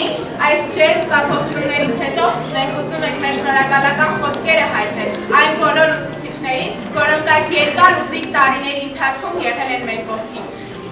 Ինչ, այս ջերմ ծափողջուններից հետո մենք ուզում ենք մեր շնորհակալական խոսքերը հայտնել այն բոլոր ուսուցիչներին, որոնք այս երկար ու ձիգ տարիների ընթացքում եղել են մեր կողքին։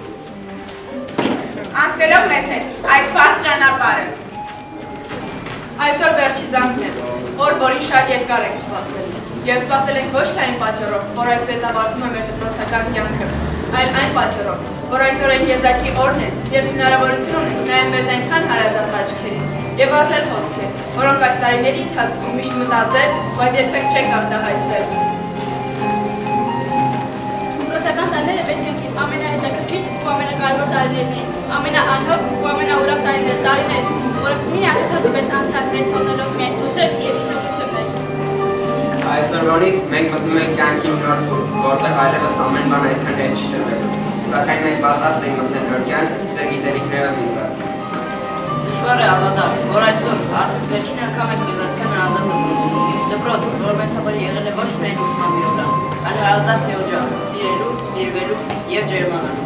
Անցնելով մեզ հետ այս բարդ ճանապարհը։ Այսօր վերջի զանգն է, օր, որին շատ երկար ենք սպասել։ Եվ սպասել ենք ոչ թե այն պատճառով, որ այսօր ավարտվում է մեր դպրոցական կյանքը, այլ այն պատճառով, որ այսօր այն եզակի օրն է, երբ հնարավորություն ունենք նայել մեզ այնքան հարազատ աչքերին եւ ասել խոսքեր, որոնք այս տարիների ընթացքում միշտ մտածել, բայց երբեք չենք արտահայտվել։ Դպրոցական տարիները պետք է ամենահետաքրքիր ու ամենակարևոր տարիներն են, ամենաանհոգ ու ամենաուրախ տարիներ, որոնք միակ թափպես անցած մեզ թողնելով միայն հուշեր եւ հիշողություններ։ Այսօրվանից մենք մտնում ենք կյանքի նոր փուլ, որտեղ այլևս ամեն բան այդքան հեշտ չի տրվելու։ Սակայն մենք պատրաստ ենք մտնել նոր կյանք ձեր գիտելիքներով զինված։ Դժվար է հավատալ, որ այսօր արդեն վերջին անգամ ենք մեզ այսքան հարազատ դպրոցում։ Դպրոց, որ մեզ համար եղել է ոչ միայն ուսման մի օր, այլ հարազատ մի օջախ, սիրելու, սիրվելու եւ ջերմանալու։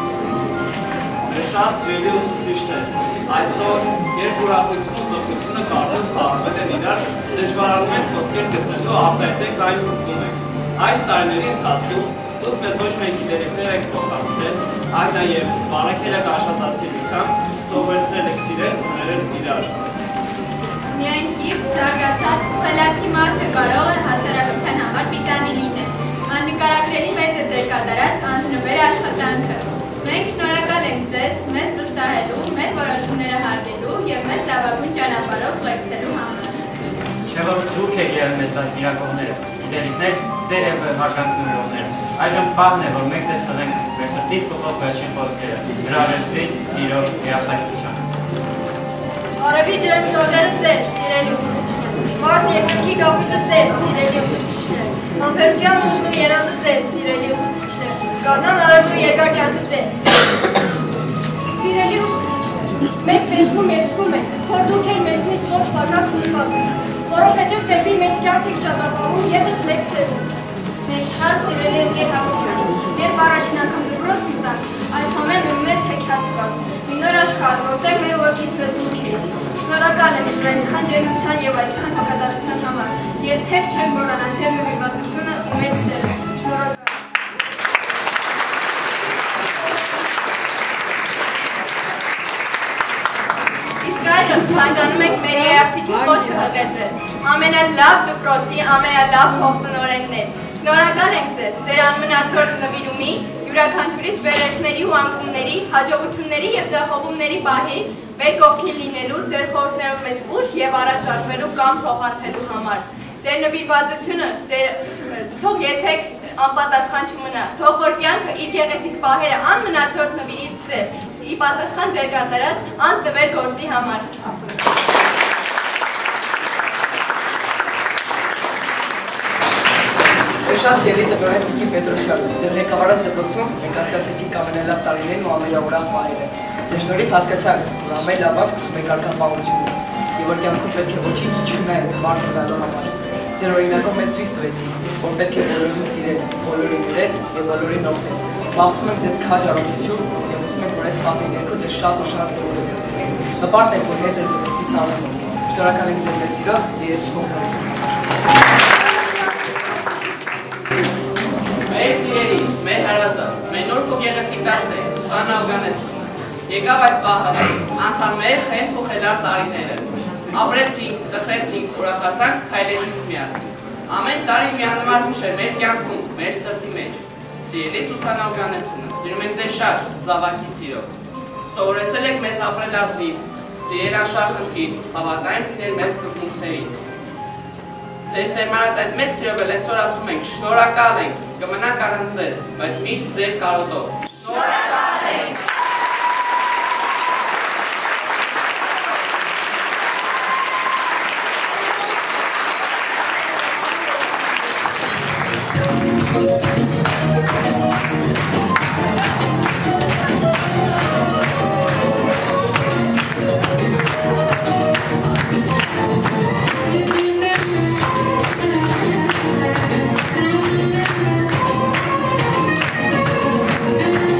Շատ սիրելի ուսուցիչներ, այսօր, երբ ուրախությունն ու տոկությունը կարծես փոխվել են իրար, դժվարանում ենք խոսքեր գտնելու արտահայտենք այն զգում ենք։ Այս տարիների ընթացքում դուք մեզ ոչ միայն գիտելիքներ եք փոխանցել, այլ նաև բարեկելակ աշխատասիրությամբ սովորեցրել եք սիրել ու ներել իրար։ Միայն կիրթ, զարգացած ու խելացի մարդը կարող է հասարակության համար պիտանի լինել։ Աննկարագրելի մեծ է ձեր կատարած անձնվեր աշխատանքը։ Մենք շնորհակալ ենք ձեզ մեզ վստահելու, մեր որոշումները հարգելու և մեզ լավագույն ճանապարհով ուղեկցելու համար։ Չէ՞ որ դուք եք եղել մեզ դաստիարակողները, գիտելիքներ, սեր և հարգանքներողները։ Այժմ պահն է, որ մենք ձեզ տվենք մեր սրտից բխող վերջին խոսքերը, հրաժեշտի, սիրո, երախտագիտության։ Արևի ջերմ շորները ձեզ, սիրելի ուսուցիչներ, Մարս երկնքի կապույտը ձեզ, սիրելի ուսուցիչներ, ամպերության ուժն ու երանդը ձեզ, սիրելի ուսուցիչներ, Գարնան արևն ու երկար կյանքը ձեզ։ Սիրելի ուսուցիչներ, մենք տեսնում և զգում ենք, որ դուք եք մեզնից ոչ պատրաստ հուզված եք, որովհետև դեպի մեծ կյանք եք ճանապարհում ևս մեկ սերունդ։ Մենք շատ սիրելի ընկեր Հակոբյան, երբ առաջին անգամ դպրոց մտանք, այս ամենը մեծ հեքիաթված, մի նոր աշխարհ, որտեղ մեր ուղեկիցը դուք եք։ Շնորհակալ եմ ձեզ այնքան ջերմության և այդքան հակատարության համար, երբեք չեմ մոռանա ձեր նվիրվածությունը ու մեծ սերը։ Շնորհակալ Ցանկանում ենք մեր երախտիկի խոսքը հղել ձեզ, ամենալավ դպրոցի, ամենալավ փոխտնօրեններ։ Շնորհակալ ենք ձեզ, ձեր անմնացորդ նվիրումի, յուրաքանչյուրից վերելքների ու անկումների, հաջողությունների և ձախողումների պահի, մեր կողքին լինելու, ձեր խորհուրդներով մեզ ուժ և առաջ շարժվելու կամ փոխանցելու համար։ Ձեր նվիրվածությունը թող երբեք անպատասխան չմնա, թող որ կյանքը իր գեղեցիկ պահերը անմնացորդ նվիրի ձեզ, ի պատասխան ձեր կատարած անձնվեր գործի համար։ Շատ սիրելի տնօրեն Տիկին Պետրոսյանը, ձեր ղեկավարած դպրոցում մենք անցկացրեցինք ամենալավ տարիներն ու ամենաուրախ պահերը։ Ձեր շնորհիվ հասկացանք, որ ամեն լավան սկսում է կարգապահությունից, եւ որ կյանքում պետք է ոչինչ չխնայել բարդ մնալու համար։ Ձեր օրինակով մեզ ցույց տվեցիք, որ պետք է բոլորին սիրել, բոլորին ներել եւ բոլորին օգնել։ Մաղթում ենք ձեզ քաջ առողջություն եւ ուսում ենք, որ այս պատի ներքո դες շատ ու շատ զորություն։ Հպարտ ենք, որ հենց այս դպրոցի սավերն ենք։ Շնորհակալ ենք ձեզ մեծ սիրով եւ օգնություն։ Մեր սիրելի, մեր հարազատ, մեր նոր ու գեղեցիկ դասեր, Սանա Օգանեսյանը, եկավ այդ պահը, անցան մեր խենթ ու խելար տարիները, ապրեցինք, տխրեցինք, ուրախացանք, քայլեցինք միասին։ Ամեն տարի միանման հուշ է մեր կյանքում, մեր սրտի մեջ։ Սիրելի Սուսանա Օգանեսյանը, սիրում ենք ձեզ շատ, զավակի սիրով։ Սովորեցրել եք մեզ ապրել ազնիվ, սիրել անշահախնդիր, հավատալ լինել մեր սկզբունքներին։ Ձեր սերմանած այդ մեծ սիրով էլ այսօր ասում ենք, շնորհակալ ենք, կմնանք առանց ձեզ, բայց միշտ ձեր կարոտով։ Շնորհակալ ենք։ Thank you.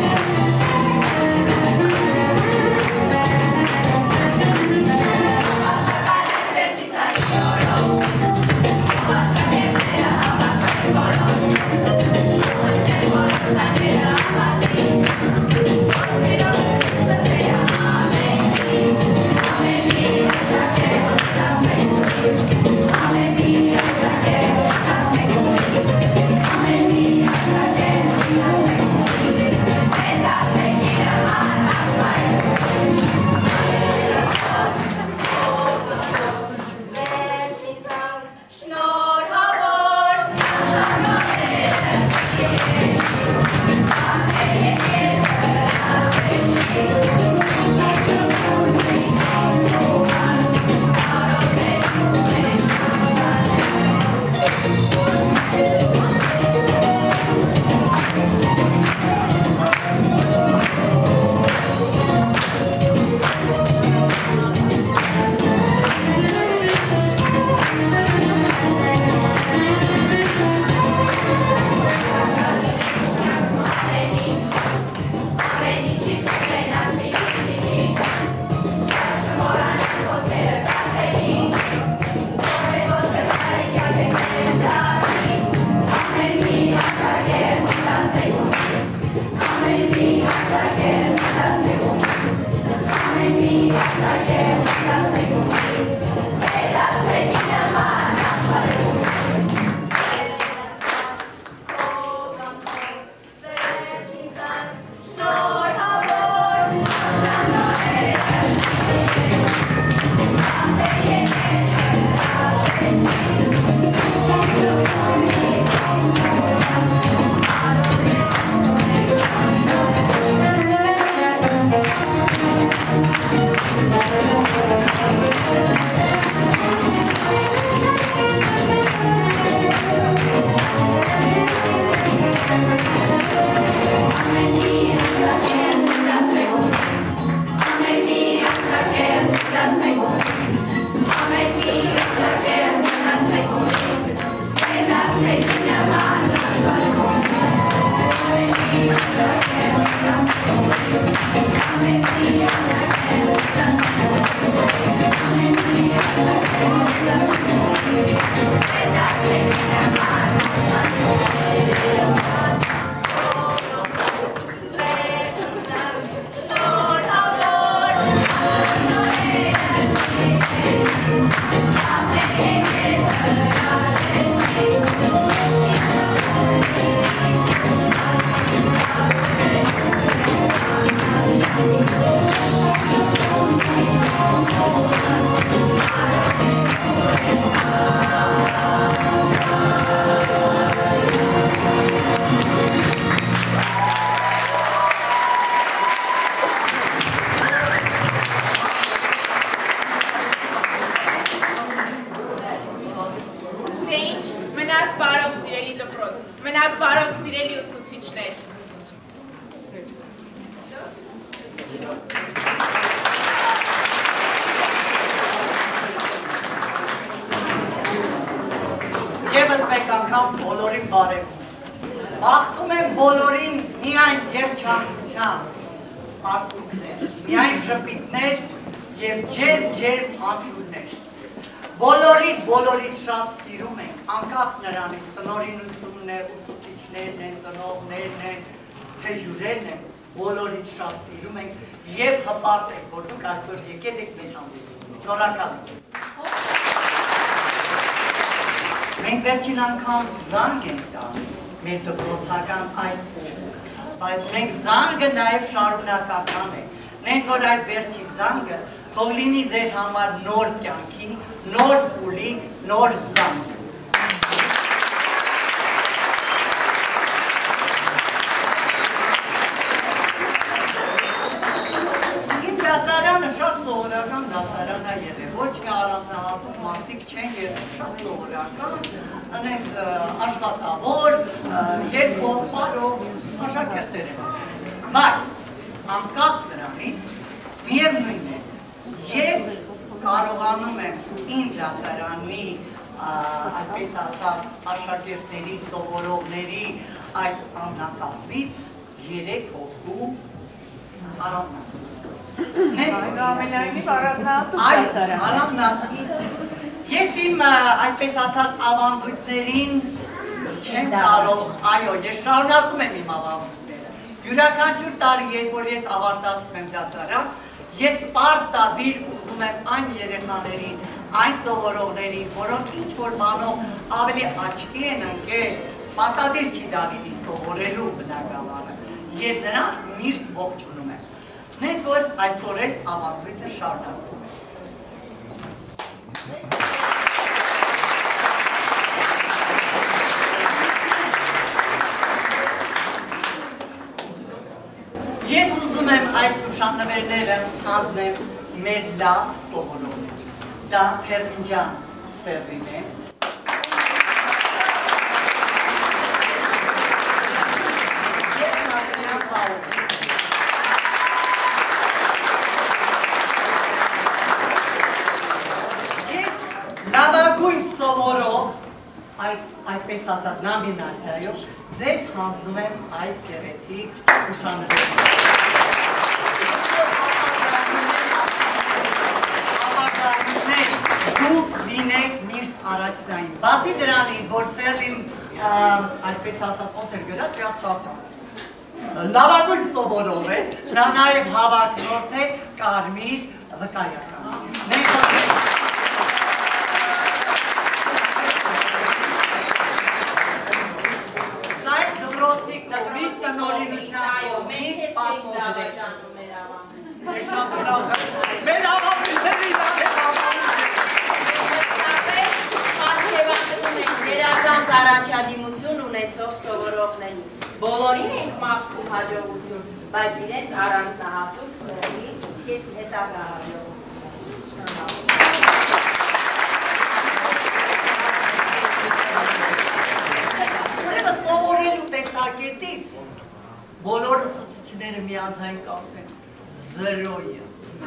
Եվս մեկ անգամ բոլորին բարևում։ Բախտում եմ բոլորին միայն երջանկության արցունքներ, միայն ժպիտներ և ջերմ-ջերմ անկյուններ։ Բոլորիդ, բոլորիդ շատ սիրում ենք, անկախ նրանից տնօրինությունն է, ուսուցիչներն են, ծնողներն են, թե հյուրերն են, բոլորիդ շատ սիրում ենք և հպարտ ենք, որ դուք այսօր եկել եք մեր հանդիսում։ Շնորհակալ եմ։ Մենք վերջին անգամ զանգ ենք տալիս մեր դպրոցական այս ուղ, բայց մենք զանգը նաև շարունակական է։ Նենց որ այս վերջի զանգը թող լինի ձեր համար նոր կյանքի, նոր փուլի, նոր զանգ։ Դասարանը շատ սովորական դասարան է եղել, ոչ մի առանձնահատուկ մարդիկ չեն եղել, շատ սովորական, անենք աշխատավոր, երկով, պարով, աշակերտեր են։ Բայց, անկախ նրանից, միևնույն է, ես կարողանում եմ իմ դասարանի, այդպես ասած, աշակերտների, սովորողների այդ անհատազվից երեք հոգու առանձնացնել։ Ամենայնիվ առանձնահատուկ դասարան։ Ես իմ այդպես ասած ավանդույթներին չեմ կարող, այո, ես շարունակում եմ իմ ավանդույթները։ Յուրաքանչյուր տարի, երբ որ ես ավարտացնում եմ դասարան, ես պարտադիր ուսում եմ այն երեխաներին, այն սովորողներին, որոնք ինչ-որ բանով ավելի աչքի են ընկել, պարտադիր չի դա լինի սովորելու բնակավարը։ Ես նրանց միշտ ողջունում եմ։ Նենց որ այսօր էլ ավանդույթը շարունակվում է։ Ես ուզում եմ այս հուշանվերները հանձնեմ մեր լավ սովորողներին։ Դա Փերնջան Սերրին է։ Լավագույն սովորող, այդպես ասած նոմինացիայով, ձեզ հանձնում եմ այս գեղեցիկ հուշանվերները։ Ապագայիններ, դուք լինեք միշտ առաջնային։ Բացի դրանից, որ Սերրին այդպես ասած ոնց էր գրած, շատ շատ լավագույն սովորող է, նա նաև հավակնորդ է Կարմիր վկայական։ Մեր ավանդույթների Պարգևացնում ենք ներազանց առաջադիմություն ունեցող սովորողներին։ Բոլորին ենք մաղթում հաջողություն, բայց իրենց առանձնահատուկ Սերրի ես հետագա հաջողություն։ Ուրեմն սովորելու տեսակետից բոլոր ուսուցիչները միանձայն կասեն զրոյը։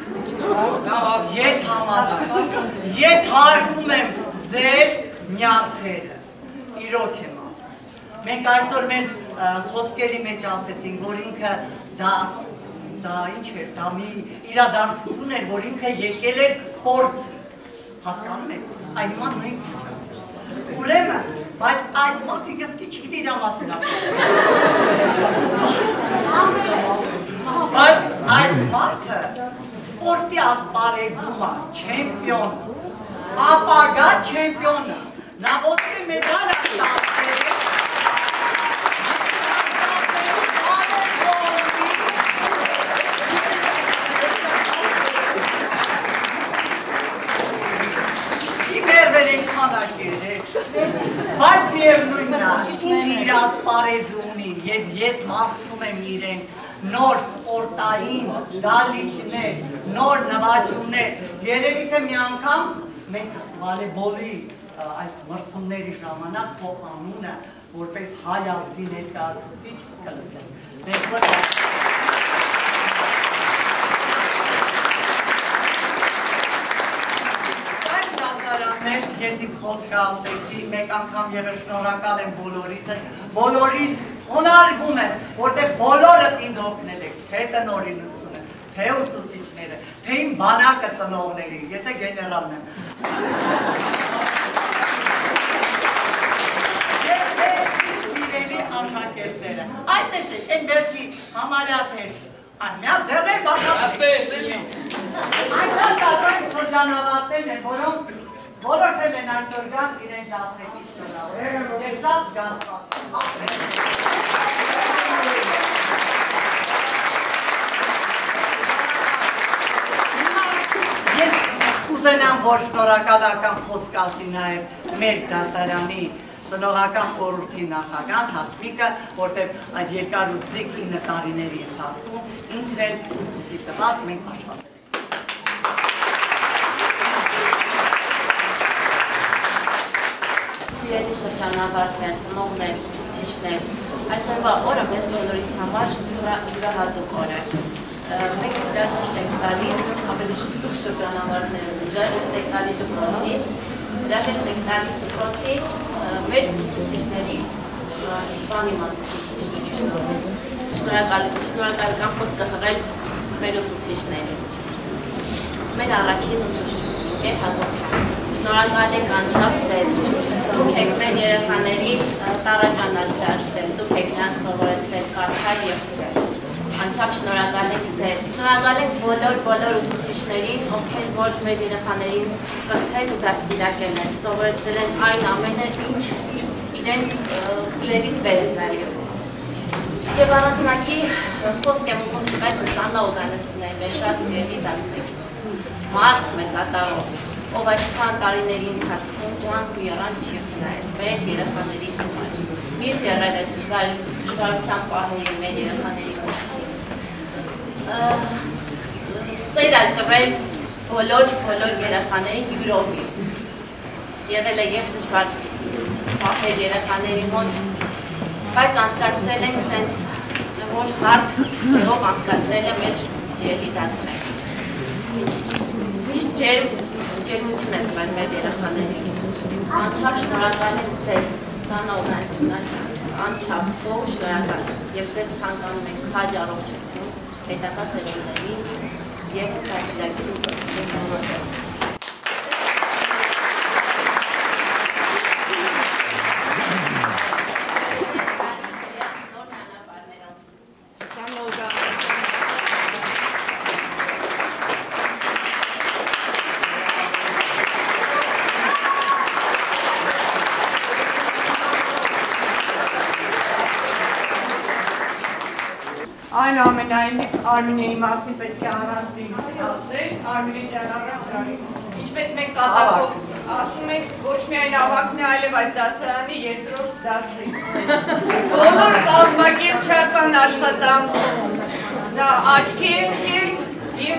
Ես համաձայն, ես հարգում եմ ձեր նյարդերը, իրոք եմ ասում։ Մենք այսօր մեր խոսքերի մեջ ասեցինք, որ ինքը դա ինչ էր, դա մի իրադարձություն էր, որ ինքը եկել էր փորձ, հասկանում եք, այդ ման նույն ուրեմն, բայց այդ մարդիկ ես քիչ գիտի իրա մասին բայց այդ մարդը սպորտի ասպարեզում է չեմպիոն, ապագա չեմպիոնը, նա ոսկե մեդալ է ստացել բայց միևնույնն է, իր ասպարեզ ունի, ես մաղթում եմ իրեն նոր սպորտային դալիճներ, նոր նվաճումներ, երևի թե մի անգամ մենք վոլեյբոլի այդ մրցումների ժամանակ քո անունը որպես հայ ազգի ներկայացուցիչ կլսենք։ Մենք ես իմ խոսքը ասեցի, մեկ անգամ ևս շնորհակալ եմ բոլորիդ, բոլորին խոնարհվում եմ, որտեղ բոլորդ ինձ օգնել եք, թե տնօրինությունը, թե ուսուցիչները, թե իմ բանակը ծնողների, ես է գեներալն եմ։ Ես իրենի աշակերտները, այդպես է, չեն վերջի համարյա թե Անյա ձեռներ բախացեց էլի։ Այնքան շատային շրջանավարտներ են, որոնք որոշել են այսօր գան իրեն դասնեկի շնորհավորել և շատ գանցված։ Ես ուզենամ, որ շնորհակալական խոսք ասի նաև մեր դասարանի ծնողական խորհրդի նախագահ Հասմիկը, որտեղ այդ երկար ու ձիգ ինը տարիների ընթացքում ինքն էլ ուսուցի տված մենք աշխատել ենք։ Սիրելի շրջանավարտներ, ծնողներ, ուսուցիչներ, այսօրվա օրը մեզ բոլորիս համար յուրահատուկ օր է։ Մենք հրաժեշտ ենք տալիս, ավելի շուտ շրջանավարտները հրաժեշտ ենք տալիս դպրոցի, հրաժեշտ ենք տալիս դպրոցի մեր ուսուցիչների բանիմաց շնորհակալական խոսքը հղել մեր ուսուցիչներին։ Մեր առաջին ուսուցչուհին է հատուցում։ Շնորհակալ ենք անչափ ձեզ։ Դուք եք մեր երեխաների տարաճանաչ դարձել, դուք եք նրանց սովորեցրել կարդալ և գրել։ Անչափ շնորհակալ ենք ձեզ։ Շնորհակալ ենք բոլոր բոլոր ուսուցիչներին, ովքեր որ մեր երեխաներին կրթել ու դաստիարակել են, սովորեցրել են այն ամենը, ինչ իրենց ուժերից վեր է նայել։ Եվ առանձնակի խոսք եմ ուղղում շղայց Սաննա Օգանեսյանի մեր շատ սիրելի դասնեկին։ Մարդ մեծատարող, ով այսքան տարիների ընթացքում ջանք ու եռանց չի խնայել մեր երեխաների համար։ Միշտ եղել է դժվարության պահերի մեր երեխաների կողքին։ Ստեր այլ տվել բոլոր բոլոր երեխաներին յուրովի։ Եղել է և դժվար պահեր երեխաների մոտ, բայց անցկացրել ենք սենց որ հարթ ձևով անցկացրել է մեր սիրելի դասնեկը։ Միշտ ջերմություն է տվել մեր երեխաներին։ Անչափ շնորհակալ եմ ձեզ, Սուսաննա Օգանեսյանի, անչափ ով շնորհակալ և ձեզ ցանկանում ենք քաջ առողջություն, հետագա սերունդների և ստացիլակի բոլորը։ Այն ամենայնիվ Արմինեի մասին պետք է առանձին ասել, Արմինե ջան առաջարի։ Ինչպես մենք կատակով ասում ենք, ոչ միայն ավակն է, այլև այս դասարանի երկրորդ դասի։ Բոլոր կազմակերպչական աշխատանքում, դա աչքի ընկեց և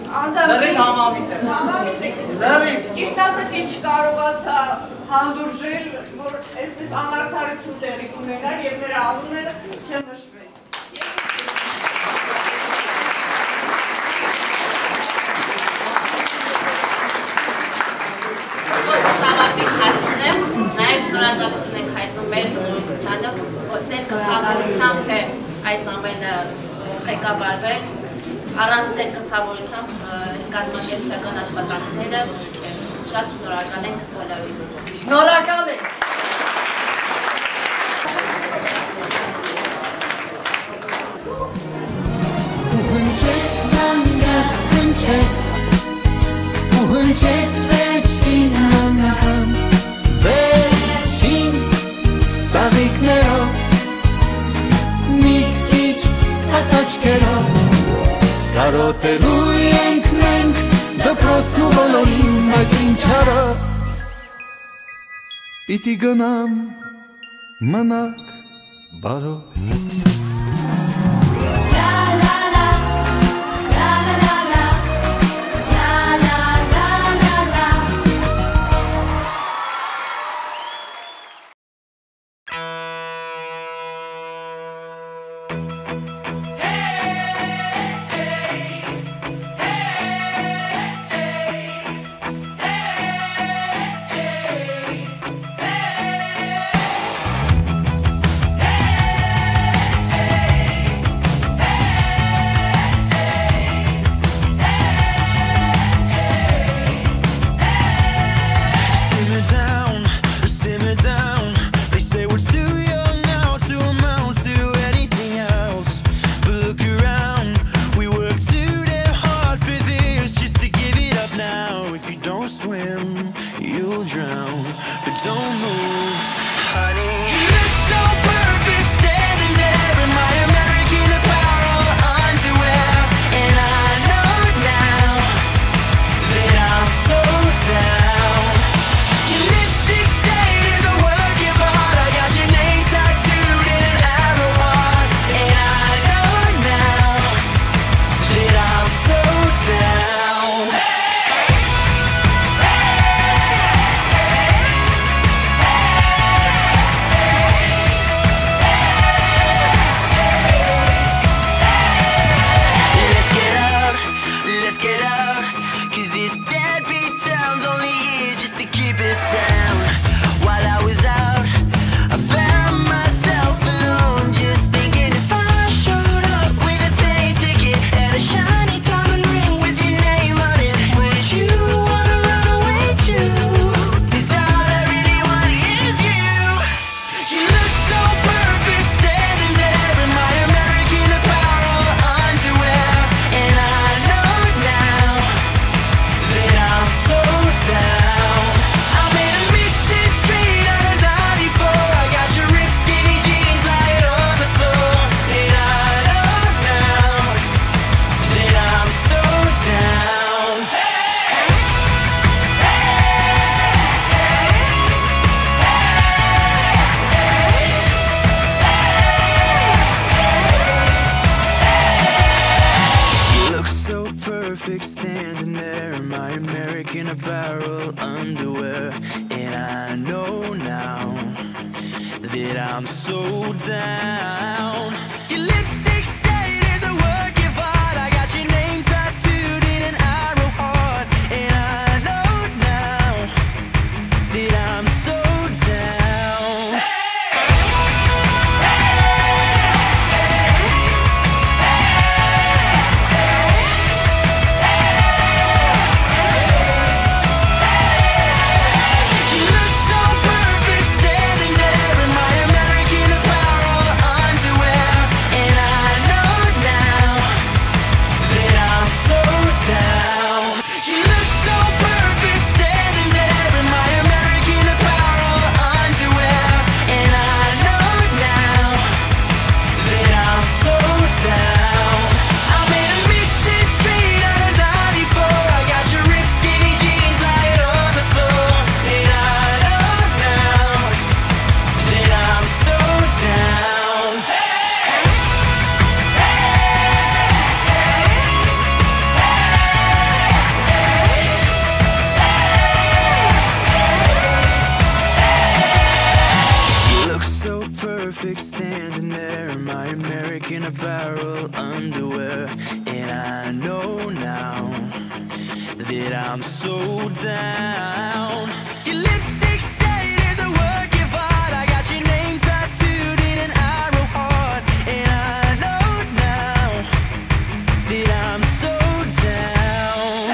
անձամբ ճիշտ ասած ես չկարողացա հանդուրժել, որ այսպես անարդարություն տեղի կունենար և նրա անունը չնշվեց։ Նաև շնորհակալություն ենք հայտնում մեր ծնողությանը, որ ձեր գլխավորությամբ է այս ամենը ղեկավարվել, առանց ձեր գլխավորությամբ այս կազմակերպչական աշխատանքները շատ շնորհակալ ենք բոլորին։ Շնորհակալ ենք։ Ու հնչեց զանգը, հնչեց, ու հնչեց վերջին անգամ, վերջին ծաղիկներով, մի քիչ թաց աչքերով, կարոտելու ենք մենք դպրոցն ու բոլորին, բայց ինչ արած, պիտի գնամ մնաք բարով։ swim, you'll drown, but don't move, honey. You look so perfect standing there in my American Apparel underwear, and I know now that I'm so down. Your lipstick stain is a work of art. I got your name tattooed in an arrow heart, and I know now that I'm so down. Let's get out, let's get out, 'cause this deadbeat town's only here just to keep us down. While I was out, I found myself alone, just thinking if I showed up with a plane ticket and a shiny diamond ring with your name on it, would you wanna run away too? 'Cause all I really want is you. You look so perfect standing there in my American Apparel underwear, and I know now that I'm so down. I'm in a mixtape straight out of ninety-four. I got your ripped skinny jeans lying on the floor, and I know now that I'm so down. You look so perfect standing there in my American Apparel underwear, and I know now that I'm so down. Your lipstick stain is a work of art. I got your name tattooed in an arrow heart, and I know now that I'm so down. You look so perfect standing there in my American Apparel underwear, and I know now that I'm so down. You look so perfect standing there in my American Apparel underwear, and I know now that I'm so down. I'm in a mixtape straight out of ninety-four. I got your ripped skinny jeans lying on the floor, and I know now that I'm so down. You look so perfect standing there in my American Apparel underwear, and I know now that I'm so down. Your lipstick stain is a work of art. I got your name tattooed in an arrow heart, and I know now that I'm so down.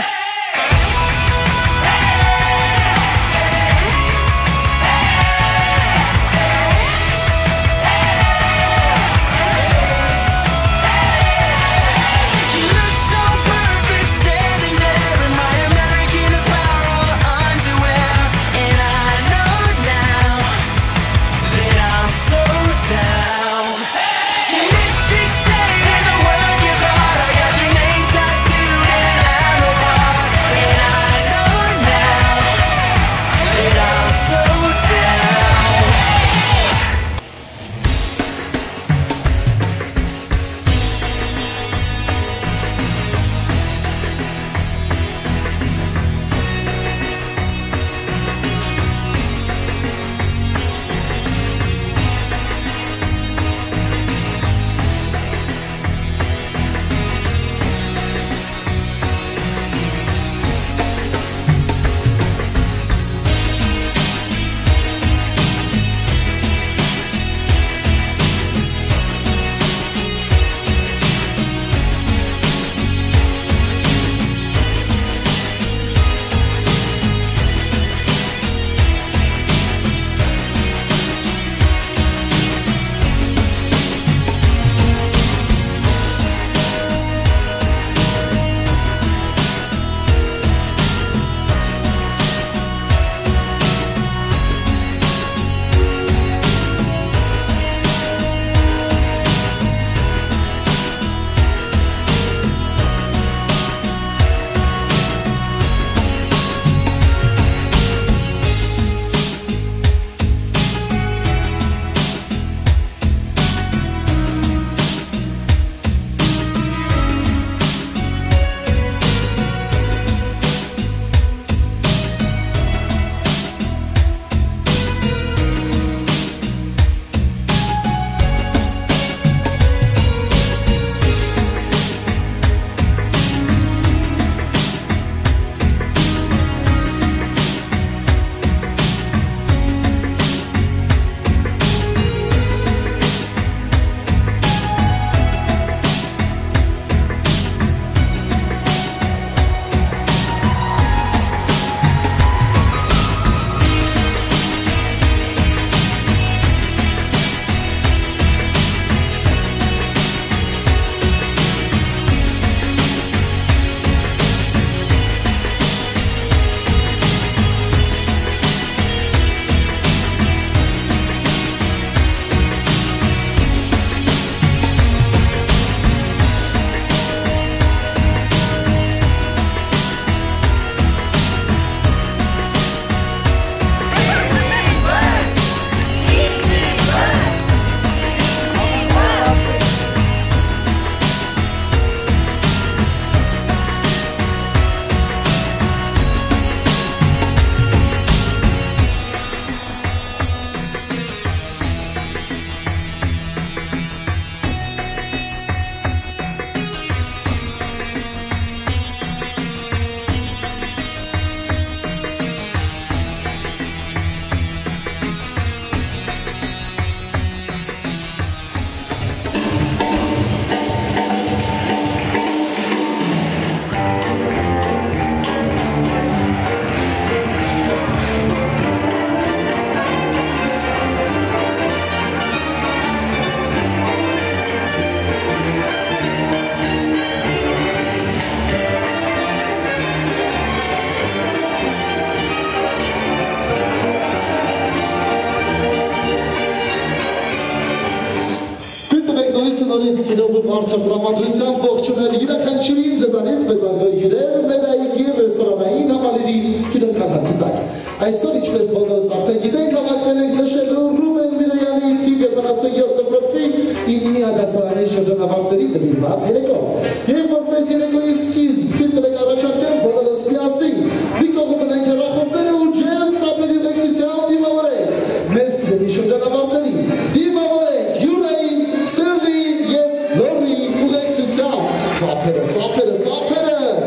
ինձ սիրով ու բարձր տրամադրությամբ ողջունել յուրաքանչյուրին ձեզանից մեծարգո հյուրեր մեր այգի ռեստորանային համալիրի հյուրընկալարկի տակ։ Այսօր ինչպես բոլորս արդեն գիտենք, հավաքվել ենք նշելու Ռուբեն Միրոյանի թիվ յոթանասունյոթ դպրոցի իննի դասարանի շրջանավարտների նվիրված երեկո։ Եվ որպես երեկոյի սկիզբ թույլ տվեք առաջարկել բոլորս միասին մի կողմ ունենք հեռախոսները ու ջերմ ծափերի ուղեկցությամբ դիմավորենք մեր սիրելի շրջանավարտներին, դիմավորենք Յուրային, Սերլի և Լորի ուղեկցությամբ, ծափերը, ծափերը, ծափերը։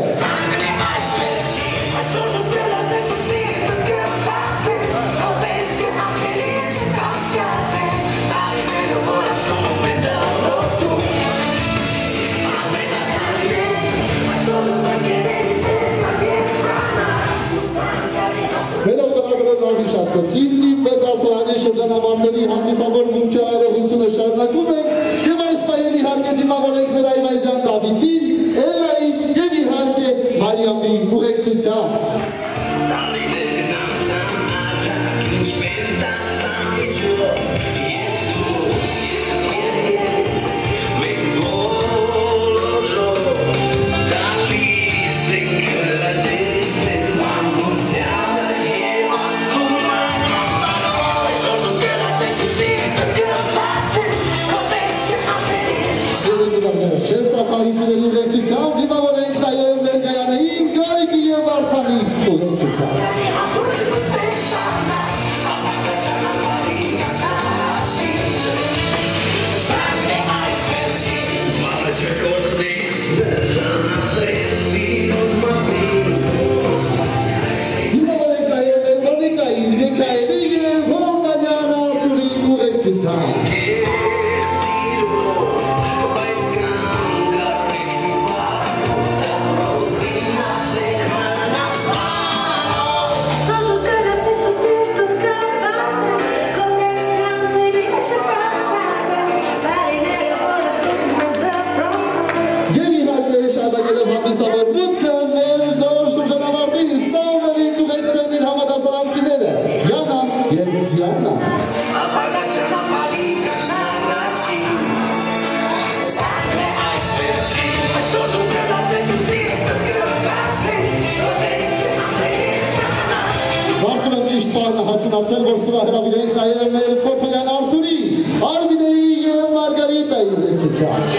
Ասացին դասարանի շրջանավարտների հանդիսավոր մուտքի արարողությունը շարունակում ենք և այս պահին իհարկե դիմավորենք մեր Այվազյան Դավիթին, Էլլային և իհարկե Մարիամի ուղեկցությամբ։ Չեմ ծափարիցների ուղեկցությամբ դիմավորենք նաև մեր կայանային Գարիկի և Արփանի ուղեկցությամբ։ Դիմավորենք նաև մեր Մոնիկային, Միքայելի և Հորնանյան Արտուրի ուղեկցությամբ։ Հասնացել, որ սրա հրավիրենք նաև մեր Փոփոյան Արթուրի, Արմինեի և Մարգարիտայի ուղեկցությամբ։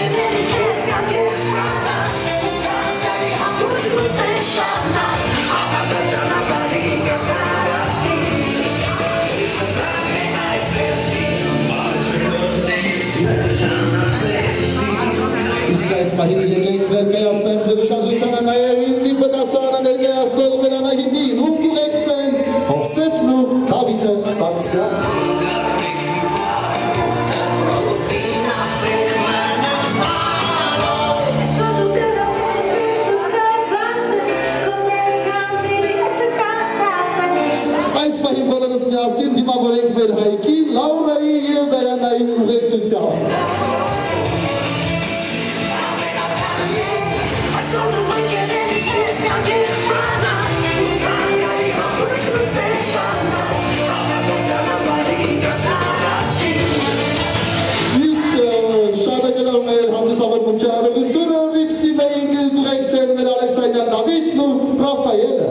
Իսկ այս պահին եկենք ներկայացնեմ ձեր ուշադրությանը նաև իննի բդասարանը ներկայացնող մեր Անահիտին, ում կուղեկցեն Հովսեփն ու Դավիթը Սարգսյան։ Այս պահին բոլորս միասին դիմավորենք մեր հայկին, Լաուրայի և Դայանայի ուղեկցությամբ։ Հանդիսավոր մուտքի արարողությունը Ռիփսիմեին ուղեկցել մեր Ալեքսանդրյան Դավիթն ու Ռաֆայելը։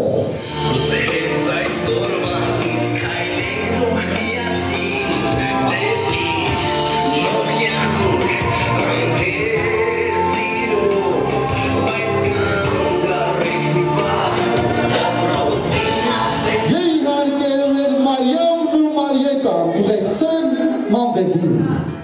Եվ իհարկե մեր Մարիամն ու Մարիետան ուղեկցեն Մանվեդին։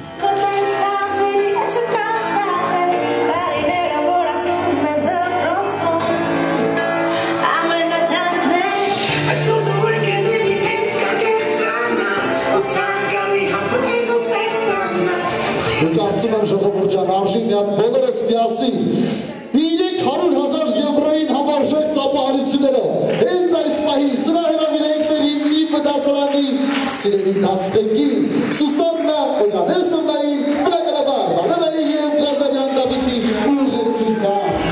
Կարծում եմ ժողովուրդ ջան, արժին մի հատ բոլորս միասին մի երեք հարյուր հազար եվրոյին համարժեք ծափահարություններով հենց այս պահի սրա հրավիրենք մեր իննի բդասարանի սիրելի դասղեկին Սուսաննա Օգանեսովնային, բնականաբար Վալերայի և Ղազարյան Դավիթի ուղեկցությամբ։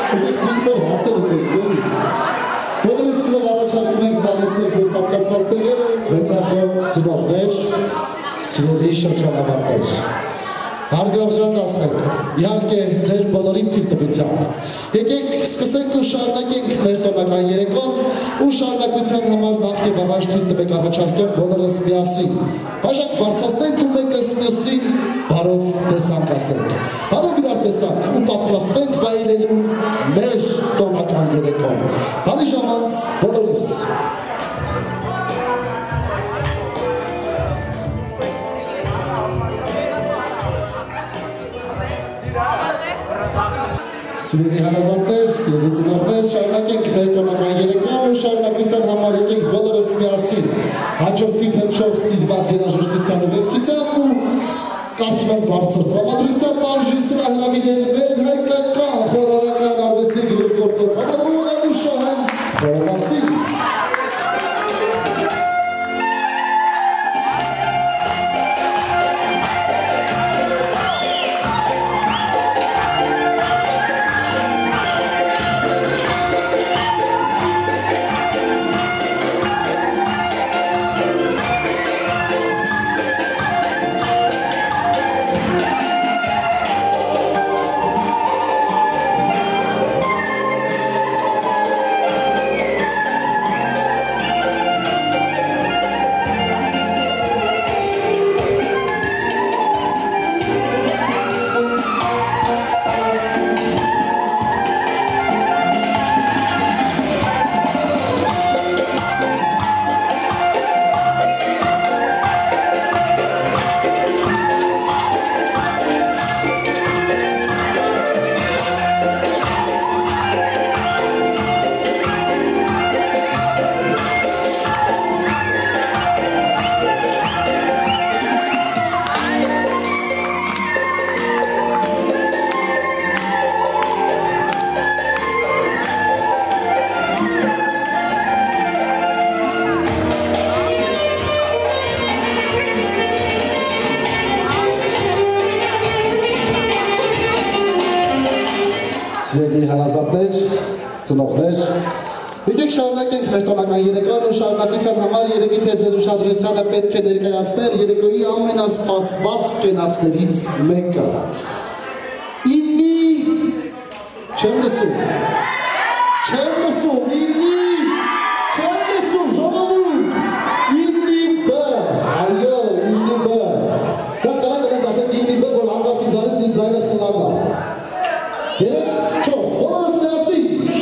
Վիկտոր հացեր եք գերի։ Բոլորի ծնով առաջարկում ենք զբաղեցնեք ձեզ հատկացված տեղերը, մեծարգո ծնողներ, սիրելի շրջանավարտներ։ Հարգարժան դասներ, իհարկե ձեր բոլորին թույլ տվությամբ։ Եկեք սկսենք ու շարունակենք մեր տոնական երեկոն ու շարունակության համար նախ եւ առաջ թույլ տվեք առաջարկեմ բոլորս միասին։ Բաժակ բարձրացնենք ու մեկս մյուսին բարով տեսանք ասենք։ Բարով իրար տեսանք ու պատրաստվենք վայելելու մեր տոնական երեկոն։ Բարի ժամանց բոլորիս։ Սիրելի հարազատներ, սիրելի ծնողներ, շարունակենք մեր տոնական երեկոն ու շարունակության համար եկենք բոլորս միասին հաջորդի փնչող սիրված երաժշտության ուղեկցությամբ ու կարծում եմ բարձր տրամադրությամբ արժի սրա հրավիրել մեր հայկական խորհրդական արվեստի գլուխգործոց Ադամով Անուշահան խորհրդացին։ Սիրելի հարազատներ, ծնողներ, եկեք շարունակենք մեր տոնական երեկոն ու շարունակության համար երևի թե ձեր ուշադրությանը պետք է ներկայացնել երեկոյի ամենասպասված կենացներից մեկը։ Իննի չեմ լսում, չեմ լսում, իննի չեմ լսում, ժողովուրդ, իննի բը, այո, իննի բը։ Դա կարա դրանց ասենք իննի բը, որ անգավ իզանից ինձ ձայնը խնավա։ Երեք չոս, բոլորս միասին։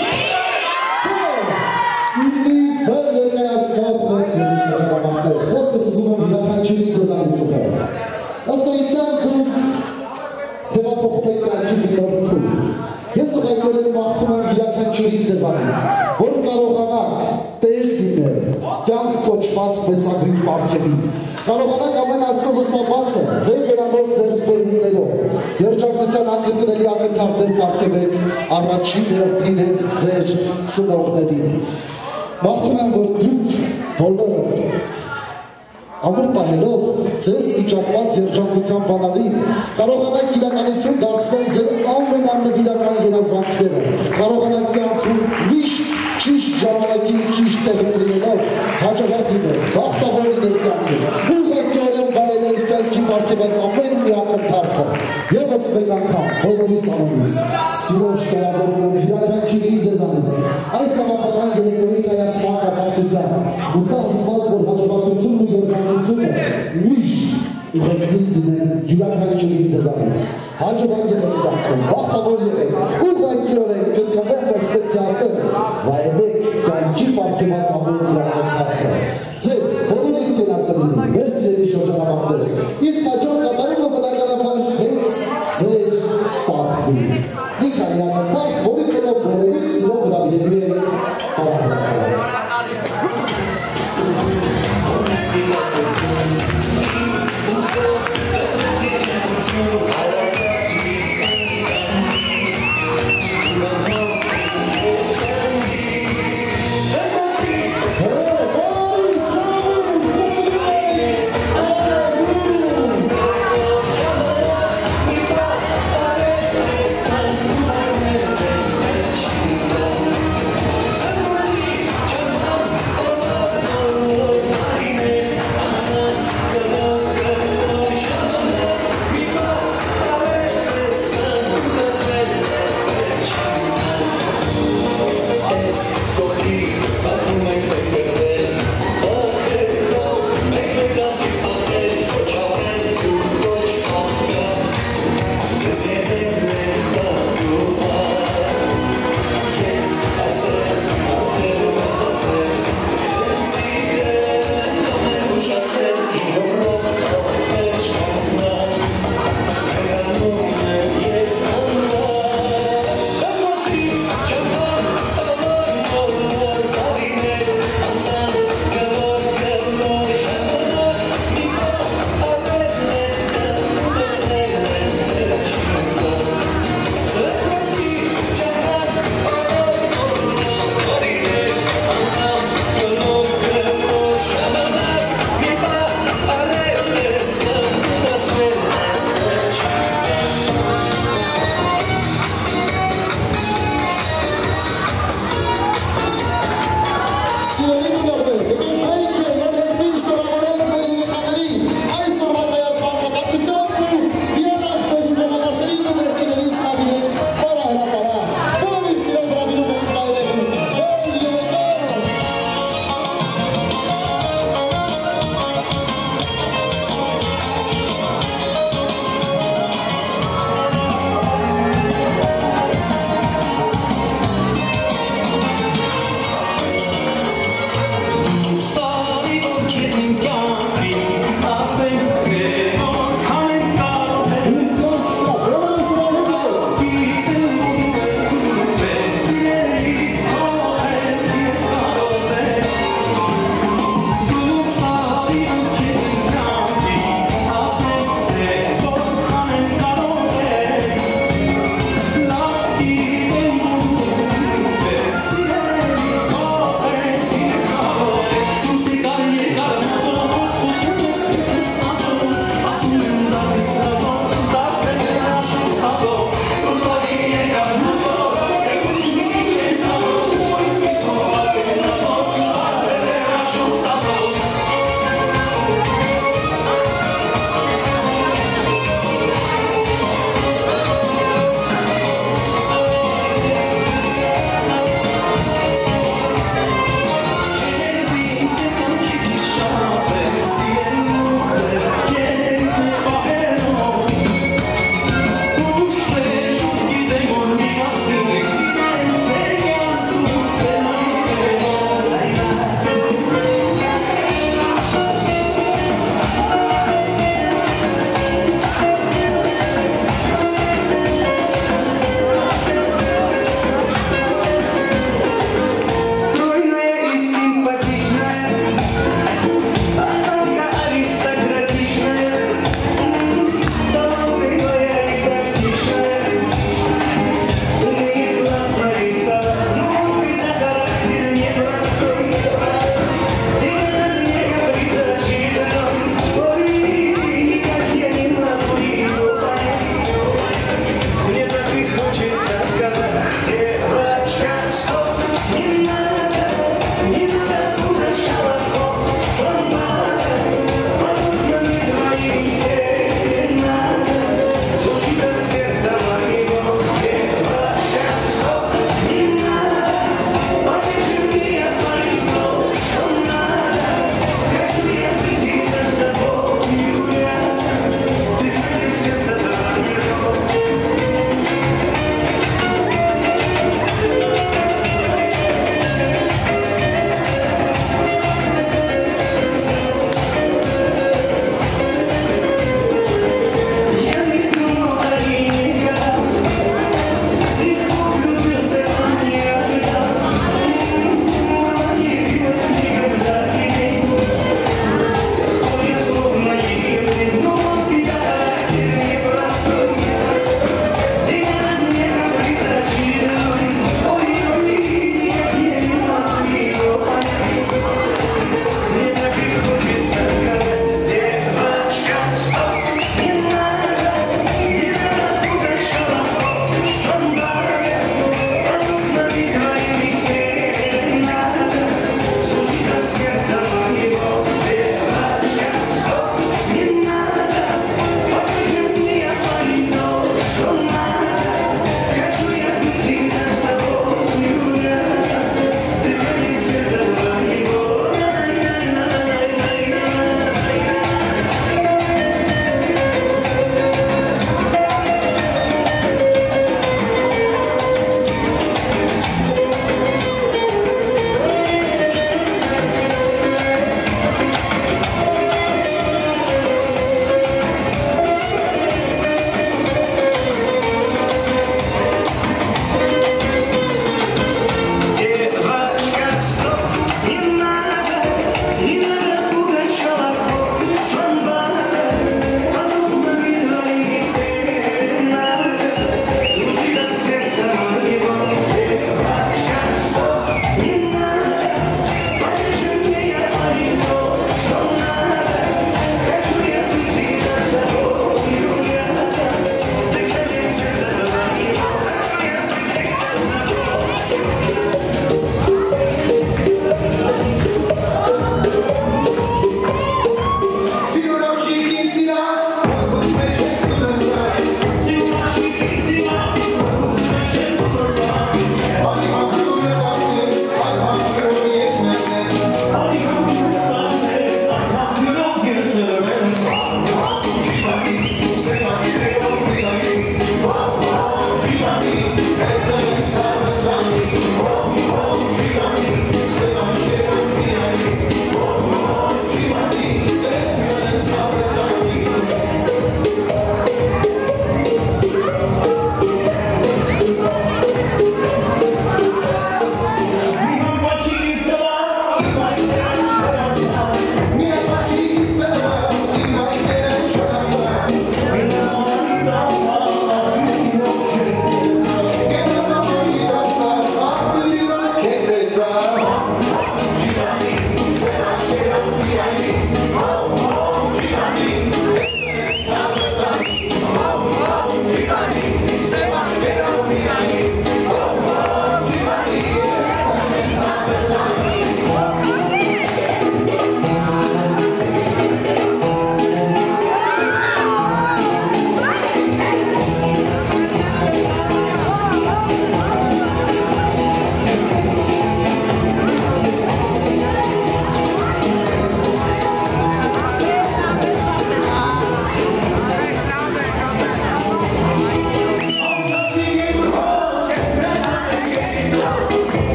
Իննի բը ներկայացնող մեր սիրելի շրջանավարտներ, խոսքս ուզում եմ յուրաքանչյուրի ձեզանից ուղղել։ Ըստեյության դուք թևափոխում եք կյանքի մի նոր փուլ։ Ես ուղղակի մաղթում եմ յուրաքանչյուրի ձեզանից, որ կարողանաք տեր լինել կյանք կոչված մեծագույն պարգևին։ Կարողանաք ամեն աստծո լուսաբացը ձեր վերանոր ձեռքբերումներով երջանկության անկրկնելի ակնթարներ պարգևեք առաջին հերթին հենց ձեր ծնողներին։ Մաղթում եմ, որ դուք բոլորը ամուր պահելով ձեզ վիճակված երջանկության բանալին կարողանաք իրականություն դարձնել ձեր ամենանվիրական երազանքները, կարողանաք կյանքում միշտ ճիշտ ժամանակին ճիշտ տեղում լինելով հաջողակ լինել, բախտավոր լինել կյանքում, ուղղակիորեն վայելել կյանքի պարգևած ամեն մի ակնթարթը, ևս մեկ անգամ բոլորիս անունից, սիրով շնորհավորում եմ յուրաքանչյուրի ձեզանից, այս համապատասխան երեկոյի կայացման կապակցությամբ ու դա Աստված, որ հաջողակությունն ու երջանկությունը միշտ ուղղակից լինեն յուրաքանչյուրի ձեզանից, հաջողակ եղեք կյանքում, բախտավոր եղեք, ուղղակիորեն կրկնվեմ, բայց պետք է ասել, վայելեք կյանքի պարգևած ամեն մի ակնթարթը, ձեր բոլորին կենացել մեր սիրելի շրջանավարտներ, իսկ հաջող կատարումը բնականաբար հենց ձեր պատվին։ Մի քանի ակնթարթ, որից հետո բոլորից սիրով հրավիրելու եք տարբերակները։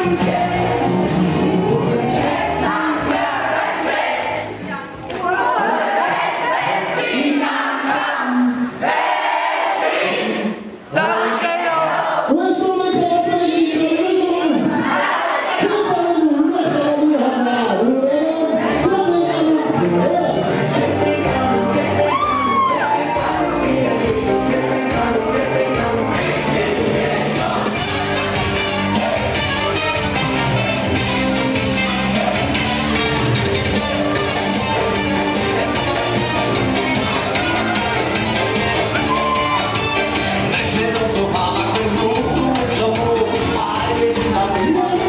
One